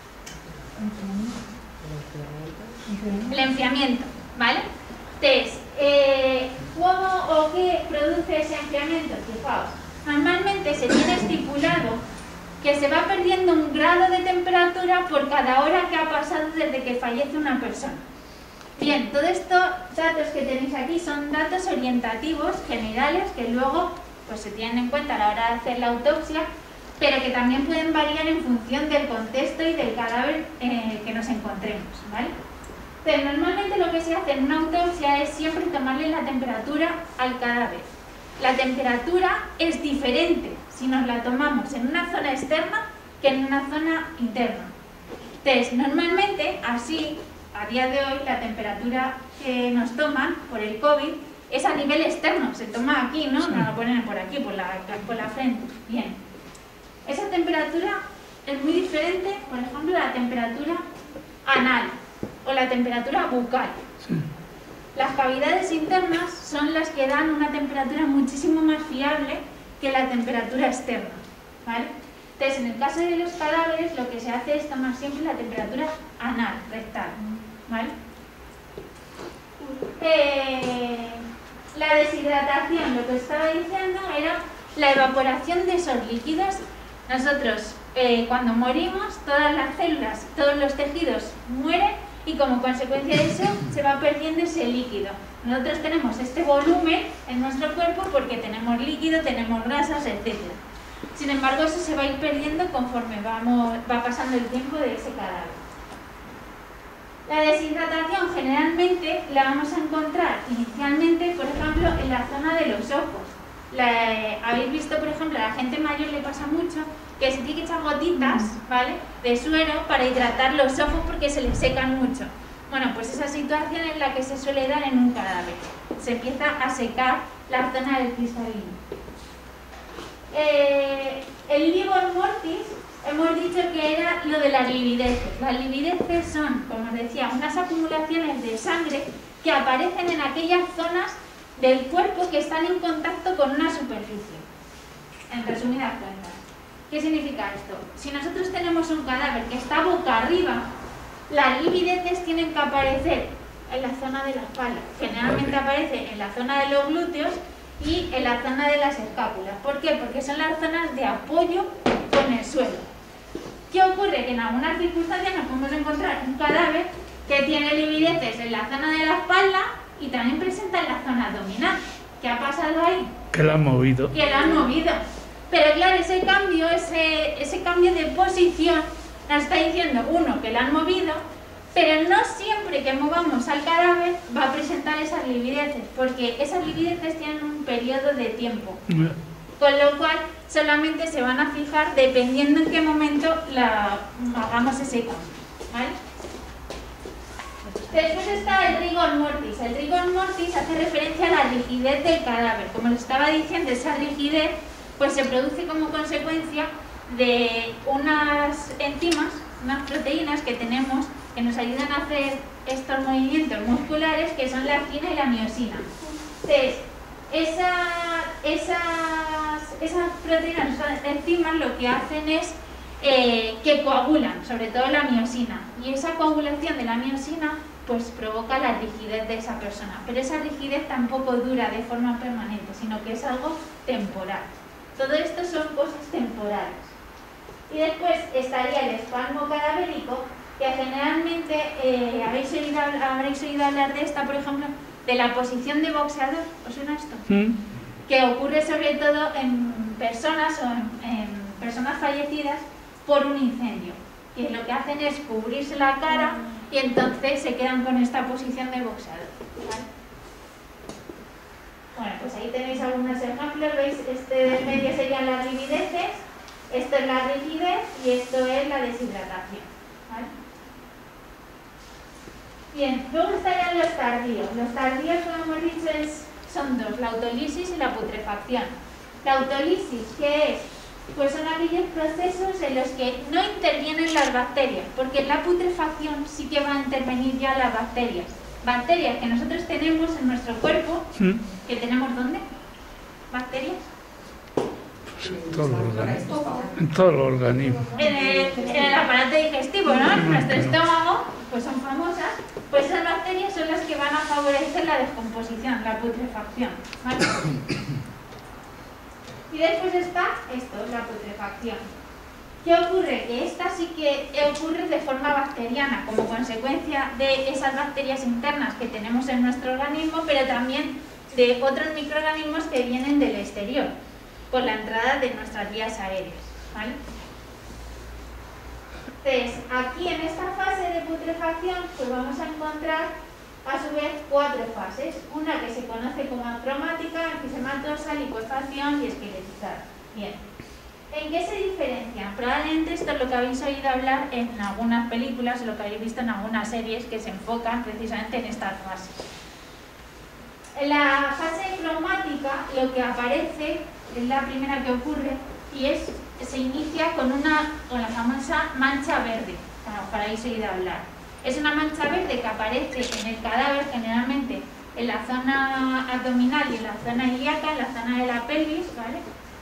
El enfriamiento, ¿vale? Entonces, ¿Cómo o qué produce ese enfriamiento? Fijaos, normalmente se tiene estipulado que se va perdiendo 1 grado de temperatura por cada hora que ha pasado desde que fallece una persona. Bien, todos estos datos que tenéis aquí son datos orientativos, generales, que luego pues, se tienen en cuenta a la hora de hacer la autopsia, pero que también pueden variar en función del contexto y del cadáver que nos encontremos, ¿vale? Entonces, normalmente lo que se hace en una autopsia es siempre tomarle la temperatura al cadáver. La temperatura es diferente si nos la tomamos en una zona externa que en una zona interna. Entonces, normalmente, así, a día de hoy, la temperatura que nos toman por el COVID es a nivel externo, se toma aquí, ¿no? Nos la ponen por aquí, por la frente. Bien. Esa temperatura es muy diferente, por ejemplo, a la temperatura anal o la temperatura bucal. Sí. Las cavidades internas son las que dan una temperatura muchísimo más fiable que la temperatura externa, ¿vale? Entonces, en el caso de los cadáveres, lo que se hace es tomar siempre la temperatura anal, rectal, ¿vale? La deshidratación, lo que estaba diciendo, era la evaporación de esos líquidos. Nosotros, cuando morimos, todas las células, todos los tejidos mueren y como consecuencia de eso se va perdiendo ese líquido. Nosotros tenemos este volumen en nuestro cuerpo porque tenemos líquido, tenemos grasas, etc. Sin embargo, eso se va a ir perdiendo conforme va pasando el tiempo de ese cadáver. La deshidratación generalmente la vamos a encontrar inicialmente, por ejemplo, en la zona de los ojos. Habéis visto, por ejemplo, a la gente mayor le pasa mucho que se tiene que echar gotitas, ¿vale?, de suero para hidratar los ojos porque se les secan mucho. Bueno, pues esa situación es la que se suele dar en un cadáver. Se empieza a secar la zona del cristalino. El livor mortis, hemos dicho que era lo de las livideces. Las livideces son, como os decía, unas acumulaciones de sangre que aparecen en aquellas zonas del cuerpo que están en contacto con una superficie. En resumidas cuentas. ¿Qué significa esto? Si nosotros tenemos un cadáver que está boca arriba, las livideces tienen que aparecer en la zona de la espalda. Generalmente aparece en la zona de los glúteos y en la zona de las escápulas. ¿Por qué? Porque son las zonas de apoyo con el suelo. ¿Qué ocurre? Que en algunas circunstancias nos podemos encontrar un cadáver que tiene livideces en la zona de la espalda y también presenta en la zona abdominal. ¿Qué ha pasado ahí? Que la han movido. Que la han movido. Pero claro, ese cambio de posición nos está diciendo, uno, que la han movido, pero no siempre que movamos al cadáver va a presentar esas livideces, porque esas livideces tienen un periodo de tiempo. Con lo cual, solamente se van a fijar dependiendo en qué momento hagamos ese cambio, ¿vale? Después está el rigor mortis. El rigor mortis hace referencia a la rigidez del cadáver. Como les estaba diciendo, esa rigidez pues se produce como consecuencia de unas enzimas, unas proteínas que tenemos que nos ayudan a hacer estos movimientos musculares, que son la actina y la miosina. Entonces, esas proteínas, esas enzimas, lo que hacen es que coagulan, sobre todo la miosina. Y esa coagulación de la miosina pues provoca la rigidez de esa persona. Pero esa rigidez tampoco dura de forma permanente, sino que es algo temporal. Todo esto son cosas temporales. Y después estaría el espasmo cadavérico, que generalmente habréis oído hablar de esta, por ejemplo, de la posición de boxeador. ¿Os suena esto? Que ocurre sobre todo en personas o en personas fallecidas por un incendio. Y lo que hacen es cubrirse la cara y entonces se quedan con esta posición de boxeador, ¿vale? Bueno, pues ahí tenéis algunos ejemplos. ¿Veis? Este del medio serían las livideces, esto es la rigidez y esto es la deshidratación, ¿vale? Bien, luego estarían los tardíos. Los tardíos, como hemos dicho, son dos, la autolisis y la putrefacción. La autolisis, ¿qué es? Pues son aquellos procesos en los que no intervienen las bacterias, porque en la putrefacción sí que van a intervenir ya las bacterias. Bacterias que nosotros tenemos en nuestro cuerpo, que tenemos ¿dónde? ¿Bacterias? En todo el organismo. En el aparato digestivo, ¿no? En nuestro estómago, pues son famosas. Pues esas bacterias son las que van a favorecer la descomposición, la putrefacción, ¿vale? Y después está esto, la putrefacción. ¿Qué ocurre? Que esta sí que ocurre de forma bacteriana, como consecuencia de esas bacterias internas que tenemos en nuestro organismo, pero también de otros microorganismos que vienen del exterior, por la entrada de nuestras vías aéreas, ¿vale? Entonces, aquí en esta fase de putrefacción, pues vamos a encontrar a su vez 4 fases. Una que se conoce como acromática, enfisematosa, licuefacción y esqueletizar. Bien. ¿En qué se diferencian? Probablemente esto es lo que habéis oído hablar en algunas películas o lo que habéis visto en algunas series que se enfocan precisamente en estas fases. En la fase cromática lo que aparece es la primera que ocurre y se inicia con la famosa mancha verde, como habéis oído hablar. Es una mancha verde que aparece en el cadáver generalmente en la zona abdominal y en la zona ilíaca, en la zona de la pelvis, ¿vale?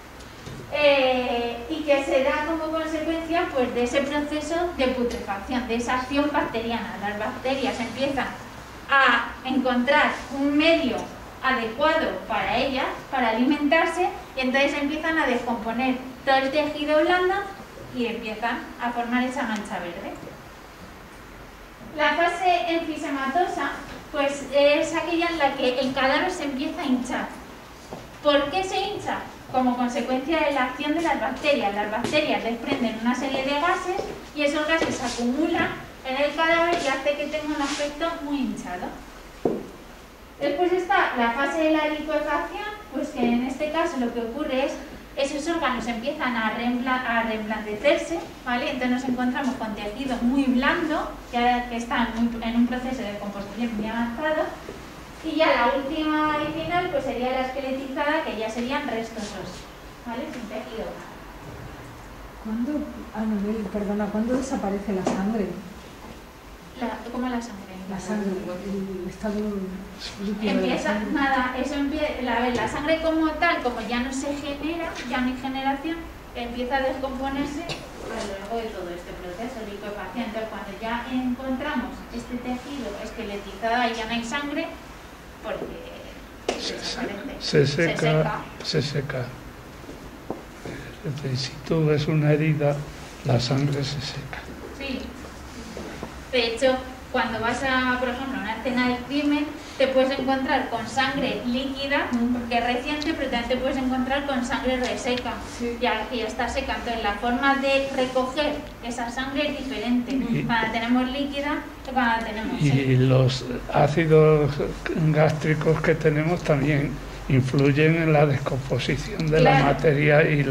Y que se da como consecuencia pues, de ese proceso de putrefacción, de esa acción bacteriana. Las bacterias empiezan a encontrar un medio adecuado para ellas, para alimentarse, y entonces empiezan a descomponer todo el tejido blando y empiezan a formar esa mancha verde. La fase enfisematosa pues, es aquella en la que el cadáver se empieza a hinchar. ¿Por qué se hincha? Como consecuencia de la acción de las bacterias. Las bacterias desprenden una serie de gases y esos gases se acumulan en el cadáver y hace que tenga un aspecto muy hinchado. Después está la fase de la licuefacción, pues que en este caso lo que ocurre es esos órganos empiezan a reblandecerse, ¿vale? Entonces nos encontramos con tejido muy blando, ya que está en un proceso de composición muy avanzado. Y ya la última y final pues sería la esqueletizada, que ya serían restos óseos, ¿vale? Sin tejido. ¿Cuándo desaparece la sangre? ¿Cómo la sangre? La sangre, el estado líquido de la sangre. La sangre como tal, como ya no se genera, ya no hay generación, empieza a descomponerse a lo largo de todo este proceso de licuefacción. Entonces, cuando ya encontramos este tejido esqueletizado y ya no hay sangre, porque se seca. Si tú ves una herida, la sangre se seca. Sí. De hecho, cuando vas a, por ejemplo, a una escena del crimen, te puedes encontrar con sangre líquida, porque es reciente, pero también te puedes encontrar con sangre reseca, ya que ya está seca. Entonces, la forma de recoger esa sangre es diferente cuando la tenemos líquida que cuando la tenemos seca. Y los ácidos gástricos que tenemos también influyen en la descomposición de la materia y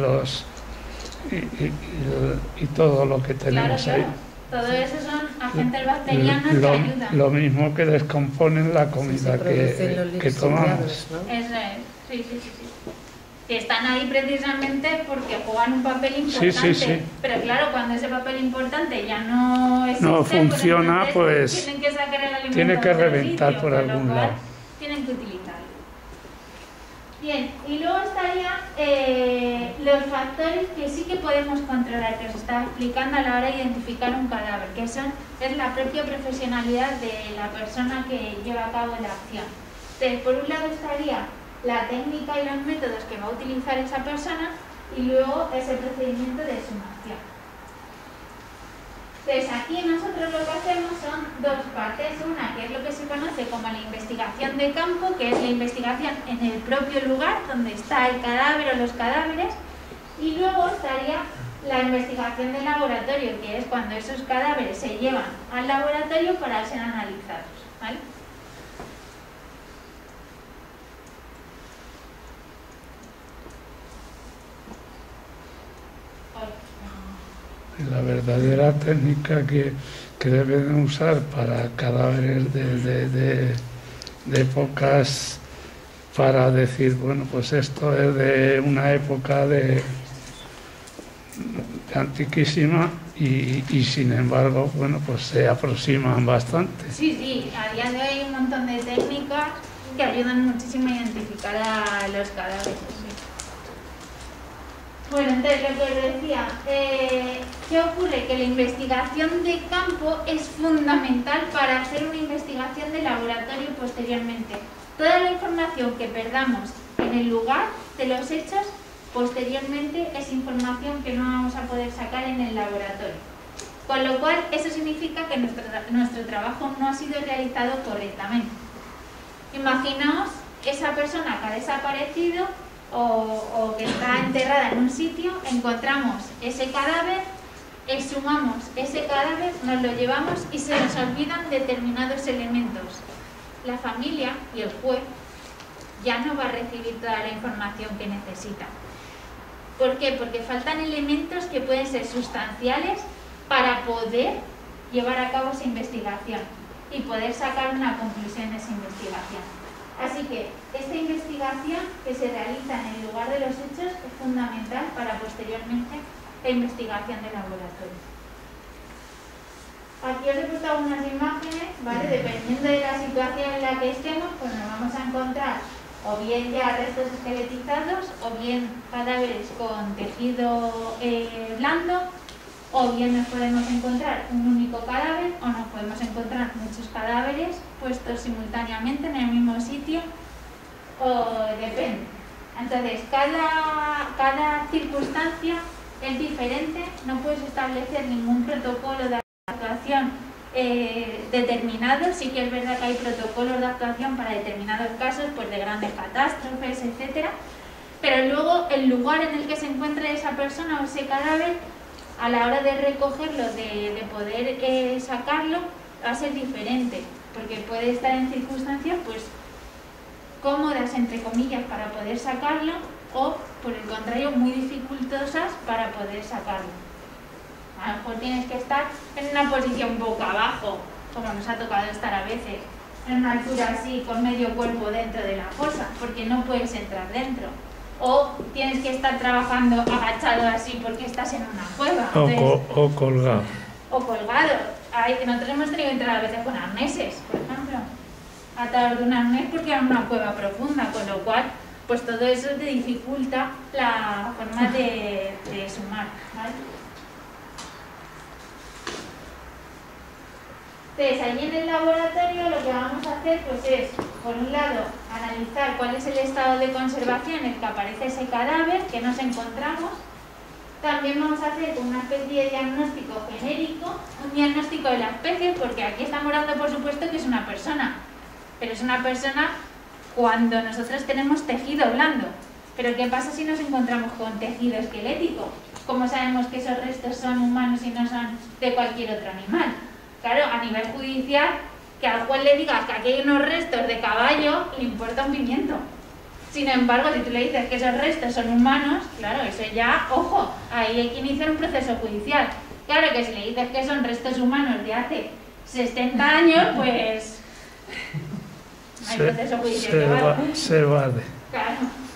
todo lo que tenemos ahí. Todo eso son agentes bacterianos que ayudan. Lo mismo que descomponen la comida que tomamos. ¿No? Eso es, sí. Que están ahí precisamente porque juegan un papel importante. Sí. Pero claro, cuando ese papel importante ya no existe, no funciona, pues tienen que sacar el alimento, tiene que reventar por algún lado. Tienen que utilizarlo. Bien, y luego estarían los factores que sí que podemos controlar, que os estaba explicando a la hora de identificar un cadáver, que es la propia profesionalidad de la persona que lleva a cabo la acción. Entonces, por un lado estaría la técnica y los métodos que va a utilizar esa persona y luego ese procedimiento de exhumación. Entonces, aquí nosotros lo que hacemos son dos partes. Una, que es lo que se conoce como la investigación de campo, que es la investigación en el propio lugar donde está el cadáver o los cadáveres. Y luego estaría la investigación de laboratorio, que es cuando esos cadáveres se llevan al laboratorio para ser analizados, ¿vale? La verdadera técnica que deben usar para cadáveres de épocas, para decir, bueno, pues esto es de una época de antiquísima y sin embargo, bueno, pues se aproximan bastante. Sí, a día de hoy hay un montón de técnicas que ayudan muchísimo a identificar a los cadáveres. Bueno, entonces lo que os decía, ¿qué ocurre? Que la investigación de campo es fundamental para hacer una investigación de laboratorio posteriormente. Toda la información que perdamos en el lugar de los hechos, posteriormente es información que no vamos a poder sacar en el laboratorio. Con lo cual, eso significa que nuestro trabajo no ha sido realizado correctamente. Imaginaos esa persona que ha desaparecido o que está enterrada en un sitio, encontramos ese cadáver, exhumamos ese cadáver, nos lo llevamos y se nos olvidan determinados elementos. La familia y el juez ya no va a recibir toda la información que necesita. ¿Por qué? Porque faltan elementos que pueden ser sustanciales para poder llevar a cabo esa investigación y poder sacar una conclusión de esa investigación. Así que esta investigación que se realiza en el lugar de los hechos es fundamental para posteriormente la investigación de laboratorio. Aquí os he puesto algunas imágenes, ¿vale? Dependiendo de la situación en la que estemos, pues nos vamos a encontrar o bien ya restos esqueletizados, o bien cadáveres con tejido blando, o bien nos podemos encontrar un único cadáver, o nos podemos encontrar muchos cadáveres puestos simultáneamente en el mismo sitio, o depende. Entonces, cada circunstancia es diferente, no puedes establecer ningún protocolo de actuación determinado. Sí que es verdad que hay protocolos de actuación para determinados casos, pues de grandes catástrofes, etcétera, pero luego el lugar en el que se encuentre esa persona o ese cadáver, a la hora de recogerlo, de poder sacarlo, va a ser diferente, porque puede estar en circunstancias pues cómodas, entre comillas, para poder sacarlo, o por el contrario muy dificultosas para poder sacarlo. A lo mejor tienes que estar en una posición boca abajo, como nos ha tocado estar a veces, en una altura así, con medio cuerpo dentro de la fosa, porque no puedes entrar dentro. O tienes que estar trabajando agachado así porque estás en una cueva. Entonces, o colgado. O colgado. Nosotros hemos tenido que entrar a veces con arneses, por ejemplo. Atados de un arnés porque era una cueva profunda, con lo cual, pues todo eso te dificulta la forma de sumar, ¿vale? Entonces, allí en el laboratorio lo que vamos a hacer pues es, por un lado, analizar cuál es el estado de conservación en el que aparece ese cadáver que nos encontramos. También vamos a hacer una especie de diagnóstico genérico, un diagnóstico de la especie, porque aquí estamos dando por supuesto que es una persona, pero es una persona cuando nosotros tenemos tejido blando. Pero ¿qué pasa si nos encontramos con tejido esquelético? ¿Cómo sabemos que esos restos son humanos y no son de cualquier otro animal? Claro, a nivel judicial, que al juez le digas que aquí hay unos restos de caballo, le importa un pimiento. Sin embargo, si tú le dices que esos restos son humanos, claro, eso ya, ojo, ahí hay que iniciar un proceso judicial. Claro que si le dices que son restos humanos de hace 60 años, pues no hay proceso judicial. Se evade. Claro.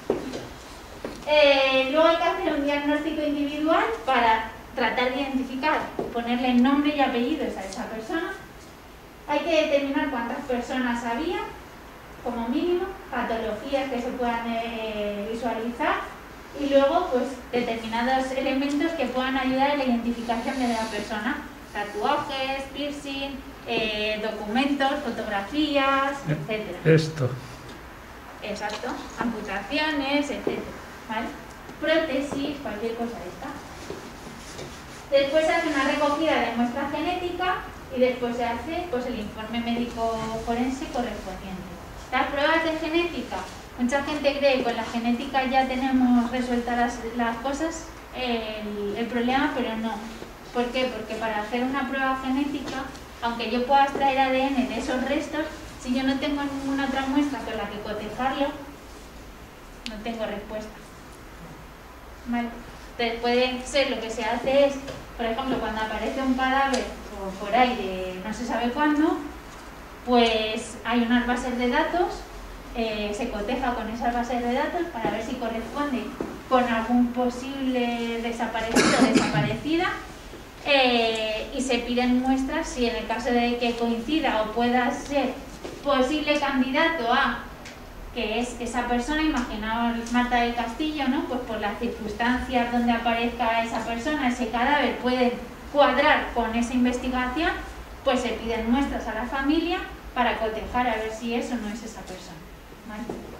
Luego hay que hacer un diagnóstico individual para tratar de identificar, ponerle nombre y apellidos a esa persona. Hay que determinar cuántas personas había, como mínimo, patologías que se puedan visualizar, y luego pues determinados elementos que puedan ayudar a la identificación de la persona: tatuajes, piercing, documentos, fotografías, etcétera. Esto. Exacto, amputaciones, etcétera, ¿vale? Prótesis, cualquier cosa de esta. Después se hace una recogida de muestra genética y después se hace pues el informe médico forense correspondiente. Las pruebas de genética, mucha gente cree que con la genética ya tenemos resueltas las cosas, el problema, pero no. ¿Por qué? Porque para hacer una prueba genética, aunque yo pueda extraer ADN de esos restos, si yo no tengo ninguna otra muestra con la que cotejarlo, no tengo respuesta. ¿Vale? Entonces puede ser, lo que se hace es, por ejemplo, cuando aparece un cadáver por ahí de no se sabe cuándo, pues hay unas bases de datos, se coteja con esas bases de datos para ver si corresponde con algún posible desaparecido o desaparecida, y se piden muestras si en el caso de que coincida o pueda ser posible candidato a que es esa persona, imaginaos Marta del Castillo, ¿no? Pues por las circunstancias donde aparezca esa persona, ese cadáver puede cuadrar con esa investigación, pues se piden muestras a la familia para cotejar a ver si eso no es esa persona, ¿vale?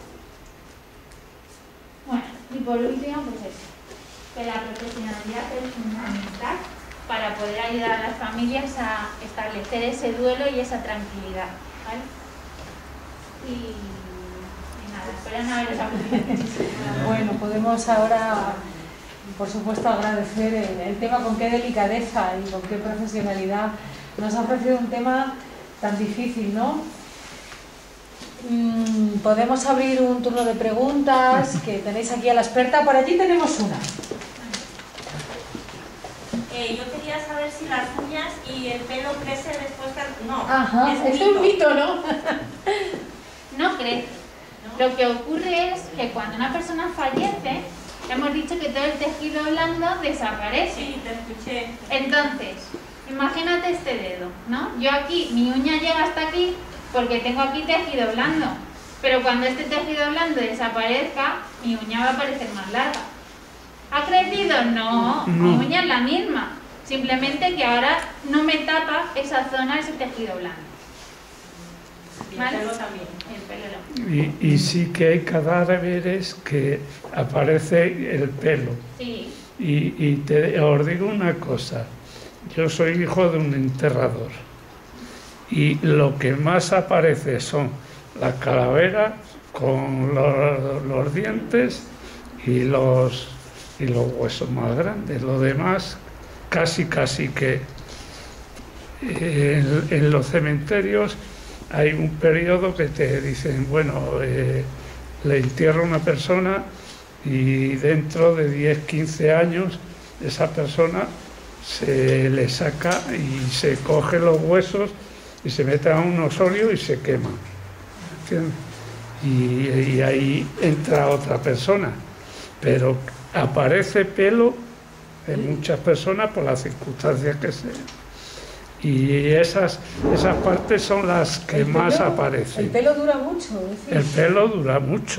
Bueno, y por último, pues eso, que la profesionalidad es fundamental para poder ayudar a las familias a establecer ese duelo y esa tranquilidad, ¿vale? Y nada, espero no haberos aburrido. Bueno, podemos ahora, por supuesto, agradecer el tema con qué delicadeza y con qué profesionalidad nos ha ofrecido un tema tan difícil, ¿no? Podemos abrir un turno de preguntas que tenéis aquí a la experta. Por allí tenemos una. Yo quería saber si las uñas y el pelo crece después que... No, Ajá, es un mito, ¿no? No crece. Lo que ocurre es que cuando una persona fallece, hemos dicho que todo el tejido blando desaparece. Sí, te escuché. Entonces, imagínate este dedo, ¿no? Yo aquí, mi uña llega hasta aquí porque tengo aquí tejido blando. Pero cuando este tejido blando desaparezca, mi uña va a parecer más larga. ¿Ha crecido? No, mi uña es la misma. Simplemente que ahora no me tapa esa zona, ese tejido blando. Y el pelo también. El pelo no. Y sí que hay cadáveres que aparece el pelo. Sí. Y os digo una cosa, yo soy hijo de un enterrador y lo que más aparece son las calaveras con los dientes y los huesos más grandes. Lo demás casi que en los cementerios hay un periodo que te dicen, bueno, le entierra una persona y dentro de 10, 15 años esa persona se le saca y se coge los huesos y se mete a un osorio y se quema. ¿Entiendes? Y ahí entra otra persona. Pero aparece pelo en muchas personas por las circunstancias que sean. Y esas partes son las que más aparecen. El pelo dura mucho, ¿sí? El pelo dura mucho.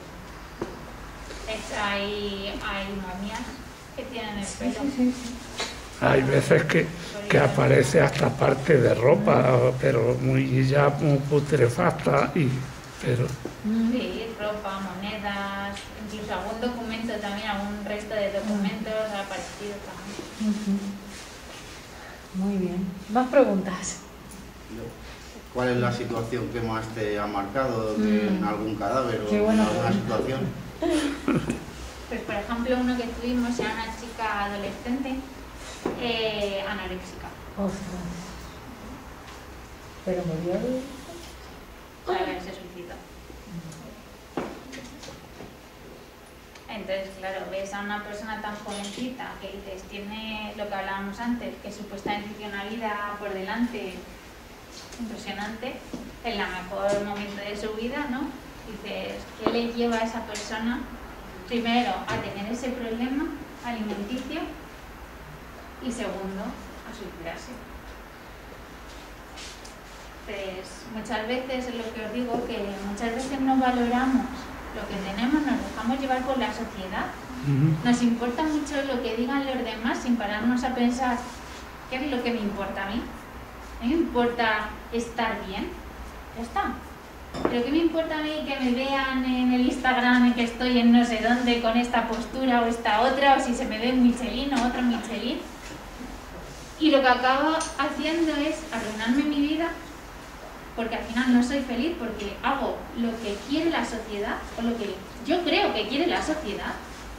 Hay momias que tienen el pelo. Sí. Hay veces que aparece hasta parte de ropa, pero ya muy putrefacta, pero... Sí, ropa, monedas, incluso algún documento también, algún resto de documentos ha aparecido también. Muy bien. ¿Más preguntas? ¿Cuál es la situación que más te ha marcado en algún cadáver o en alguna situación? Pues por ejemplo uno que tuvimos era una chica adolescente anoréxica. Ostras. ¿Pero murió? A ver, se suicidó. Entonces, claro, ves a una persona tan jovencita que dices, tiene lo que hablábamos antes, que supuestamente tiene una vida por delante impresionante, en el mejor momento de su vida, ¿no? Dices, ¿qué le lleva a esa persona, primero, a tener ese problema alimenticio y segundo, a suicidarse? Pues muchas veces, es lo que os digo, que muchas veces no valoramos lo que tenemos, nos dejamos llevar por la sociedad. Nos importa mucho lo que digan los demás sin pararnos a pensar qué es lo que me importa a mí. A mí me importa estar bien, ya está. Pero qué me importa a mí que me vean en el Instagram en que estoy en no sé dónde con esta postura o esta otra, o si se me ve un Michelin o otro Michelin. Y lo que acabo haciendo es arruinarme mi vida, porque al final no soy feliz porque hago lo que quiere la sociedad o lo que yo creo que quiere la sociedad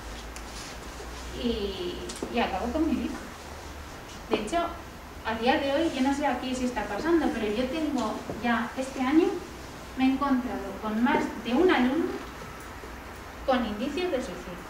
y acabo con mi vida. De hecho, a día de hoy, yo no sé aquí si está pasando, pero yo tengo ya este año, me he encontrado con más de un alumno con indicios de suicidio.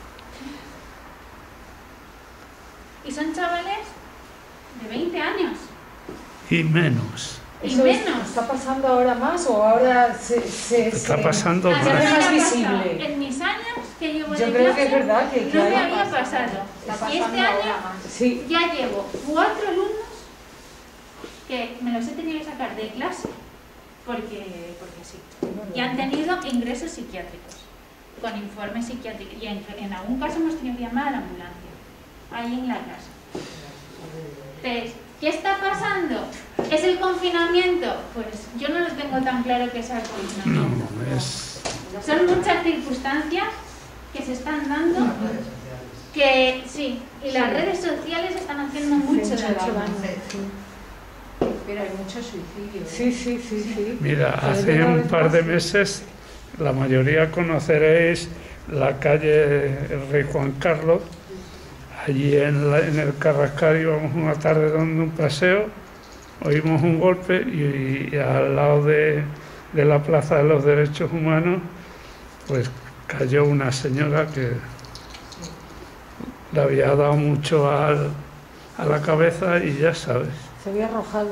Y son chavales de 20 años. Y menos. Y menos. ¿Está pasando ahora más o ahora se Está pasando A mí más. me había más pasado visible? en mis años que llevo Yo de creo clase, que es verdad que no me hay- había pasado. Y este año Sí. ya llevo 4 alumnos que me los he tenido que sacar de clase porque sí. Y han tenido ingresos psiquiátricos, con informes psiquiátricos. Y en algún caso hemos tenido que llamar a la ambulancia, ahí en la casa. Entonces, ¿qué está pasando? ¿Es el confinamiento? Pues yo no lo tengo tan claro que sea el confinamiento. Son muchas circunstancias que se están dando que sí, y las redes sociales están haciendo mucho daño. Pero hay mucho suicidio. Sí. Mira, hace un par de meses la mayoría conoceréis la calle Rey Juan Carlos. Allí en el Carrascal íbamos una tarde dando un paseo, oímos un golpe y al lado de la Plaza de los Derechos Humanos pues cayó una señora que le había dado mucho a la cabeza y ya sabes. Se había arrojado.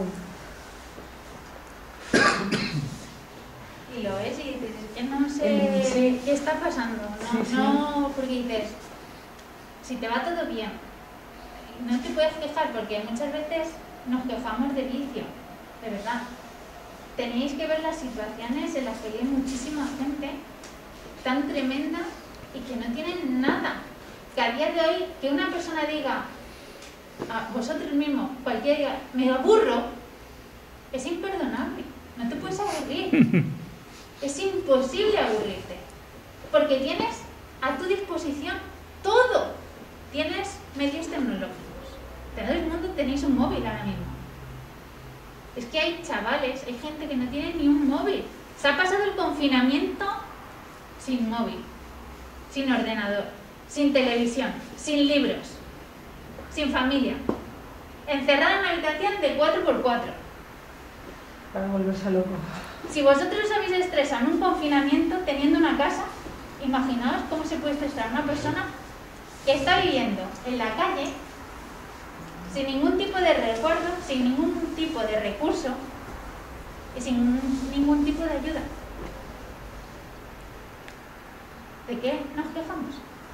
Y lo ves y dices, es que no sé qué está pasando. No, porque dices, si te va todo bien, no te puedes quejar, porque muchas veces nos quejamos de vicio, de verdad. Tenéis que ver las situaciones en las que hay muchísima gente tan tremenda y que no tienen nada. Que a día de hoy, que una persona diga, a vosotros mismos, cualquiera diga, me aburro, es imperdonable. No te puedes aburrir. Es imposible aburrirte. Porque tienes a tu disposición todo. Tienes medios tecnológicos. Todo el mundo tenéis un móvil ahora mismo. Es que hay chavales, hay gente que no tiene ni un móvil. Se ha pasado el confinamiento sin móvil, sin ordenador, sin televisión, sin libros, sin familia. Encerrada en una habitación de 4x4. Para volverse loco. Si vosotros os habéis estresado en un confinamiento teniendo una casa, imaginaos cómo se puede estresar una persona que está viviendo en la calle sin ningún tipo de recuerdo, sin ningún tipo de recurso y sin ningún tipo de ayuda. ¿De qué nos quejamos?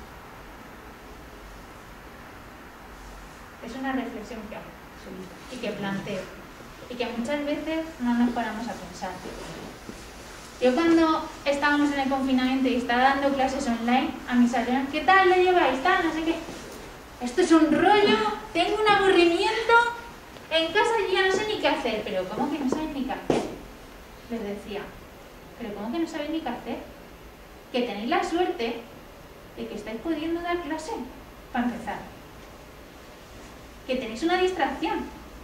Es una reflexión que hago y que planteo y que muchas veces no nos paramos a pensar. Yo cuando estábamos en el confinamiento y estaba dando clases online a mis alumnos, ¿qué tal lo lleváis? Tal, no sé qué. Esto es un rollo, tengo un aburrimiento, en casa yo ya no sé ni qué hacer. Pero ¿cómo que no sabéis ni qué hacer? Les decía, pero ¿cómo que no sabéis ni qué hacer? Que tenéis la suerte de que estáis pudiendo dar clase, para empezar. Que tenéis una distracción,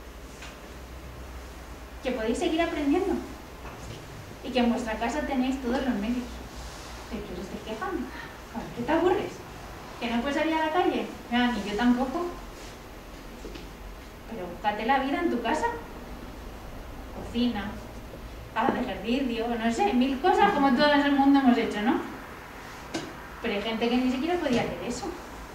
que podéis seguir aprendiendo y que en vuestra casa tenéis todos los medios. Pero os estáis quejando. ¿Qué te aburres? ¿Que no puedes salir a la calle? Mira, ni yo tampoco. Pero búscate la vida en tu casa. Cocina, haz ejercicio, no sé, 1000 cosas como todo el mundo hemos hecho, ¿no? Pero hay gente que ni siquiera podía hacer eso.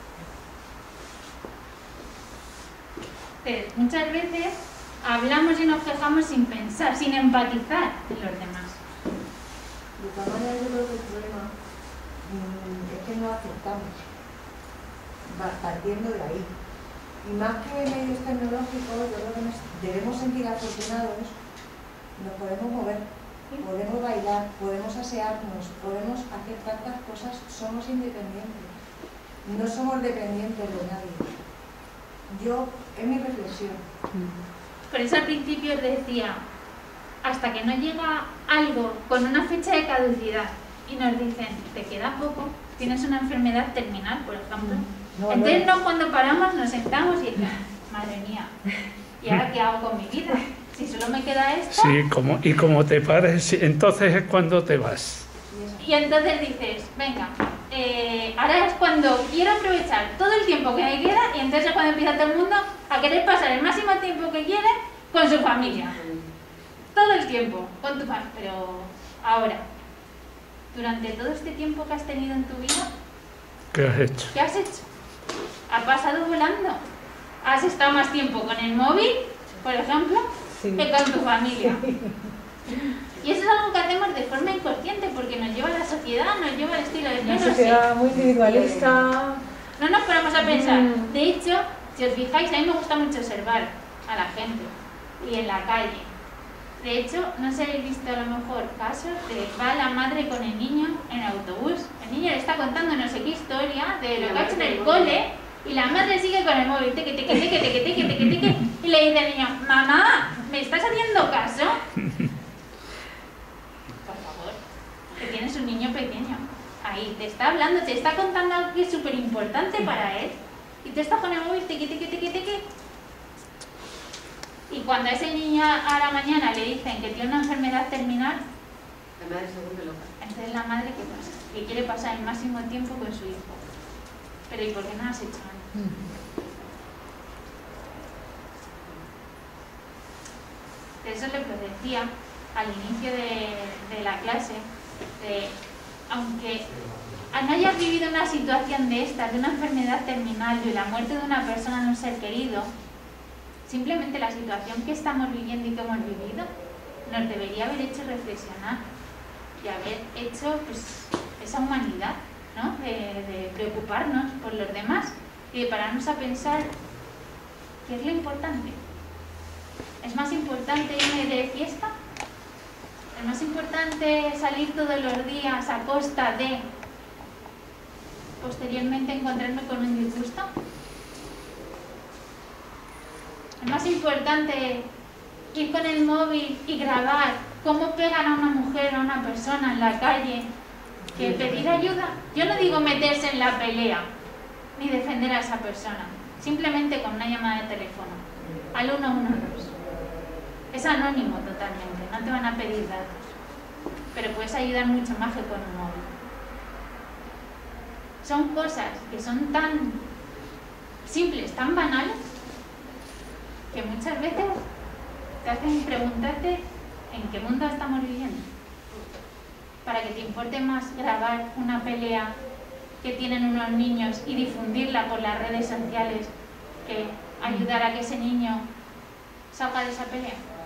Entonces, muchas veces hablamos y nos quejamos sin pensar, sin empatizar en los demás. De todas maneras, yo creo que el problema es que no aceptamos, partiendo de ahí. Y más que medios tecnológicos, yo creo que nos debemos sentir afortunados, nos podemos mover, podemos bailar, podemos asearnos, podemos hacer tantas cosas, somos independientes, no somos dependientes de nadie. Es mi reflexión. Por eso al principio os decía, hasta que no llega algo con una fecha de caducidad y nos dicen, te queda poco, tienes una enfermedad terminal, por ejemplo. Entonces no, cuando paramos nos sentamos y decimos, madre mía, ¿y ahora qué hago con mi vida? Si solo me queda esto... Sí, como te pares, entonces es cuando te vas. Y entonces dices, venga, ahora es cuando quiero aprovechar todo el tiempo que me queda y entonces es cuando empieza todo el mundo a querer pasar el máximo tiempo que quiere con su familia. Todo el tiempo con tu familia. Pero ahora, durante todo este tiempo que has tenido en tu vida, ¿qué has hecho? ¿Qué has hecho? ¿Ha pasado volando? ¿Has estado más tiempo con el móvil, por ejemplo, que con tu familia? Y eso es algo que hacemos de forma inconsciente porque nos lleva a la sociedad, nos lleva al estilo de vida. Una sociedad muy individualista. No nos ponemos a pensar. De hecho, si os fijáis, a mí me gusta mucho observar a la gente y en la calle. De hecho, no sé si habéis visto a lo mejor casos de va la madre con el niño en el autobús. El niño le está contando no sé qué historia de lo que ha hecho en el cole y la madre sigue con el móvil, teque, teque, teque, teque, teque, teque, teque, y le dice al niño, mamá, ¿me estás haciendo caso? Por favor, que tienes un niño pequeño. Ahí, te está hablando, te está contando algo que es súper importante para él. Y te está con el móvil, teque, teque, teque, teque. Y cuando a ese niño a la mañana le dicen que tiene una enfermedad terminal, la madre se vuelve loca. entonces la madre, ¿qué pasa? Que quiere pasar el máximo tiempo con su hijo. Pero ¿y por qué no lo has hecho antes? Eso es lo que os decía al inicio de la clase, aunque no hayas vivido una situación de esta, de una enfermedad terminal, de la muerte de una persona, de un ser querido, simplemente la situación que estamos viviendo y que hemos vivido nos debería haber hecho reflexionar y haber hecho pues, esa humanidad, ¿no? de preocuparnos por los demás y de pararnos a pensar qué es lo importante. ¿Es más importante irme de fiesta? ¿Es más importante salir todos los días a costa de posteriormente encontrarme con un disgusto? ¿Es más importante ir con el móvil y grabar cómo pegan a una mujer o a una persona en la calle que pedir ayuda? Yo no digo meterse en la pelea ni defender a esa persona, simplemente con una llamada de teléfono al 112. Es anónimo totalmente, no te van a pedir datos, pero puedes ayudar mucho más que con un móvil. Son cosas que son tan simples, tan banales, que muchas veces te hacen preguntarte en qué mundo estamos viviendo. Para que te importe más grabar una pelea que tienen unos niños y difundirla por las redes sociales que ayudar a que ese niño salga de esa pelea.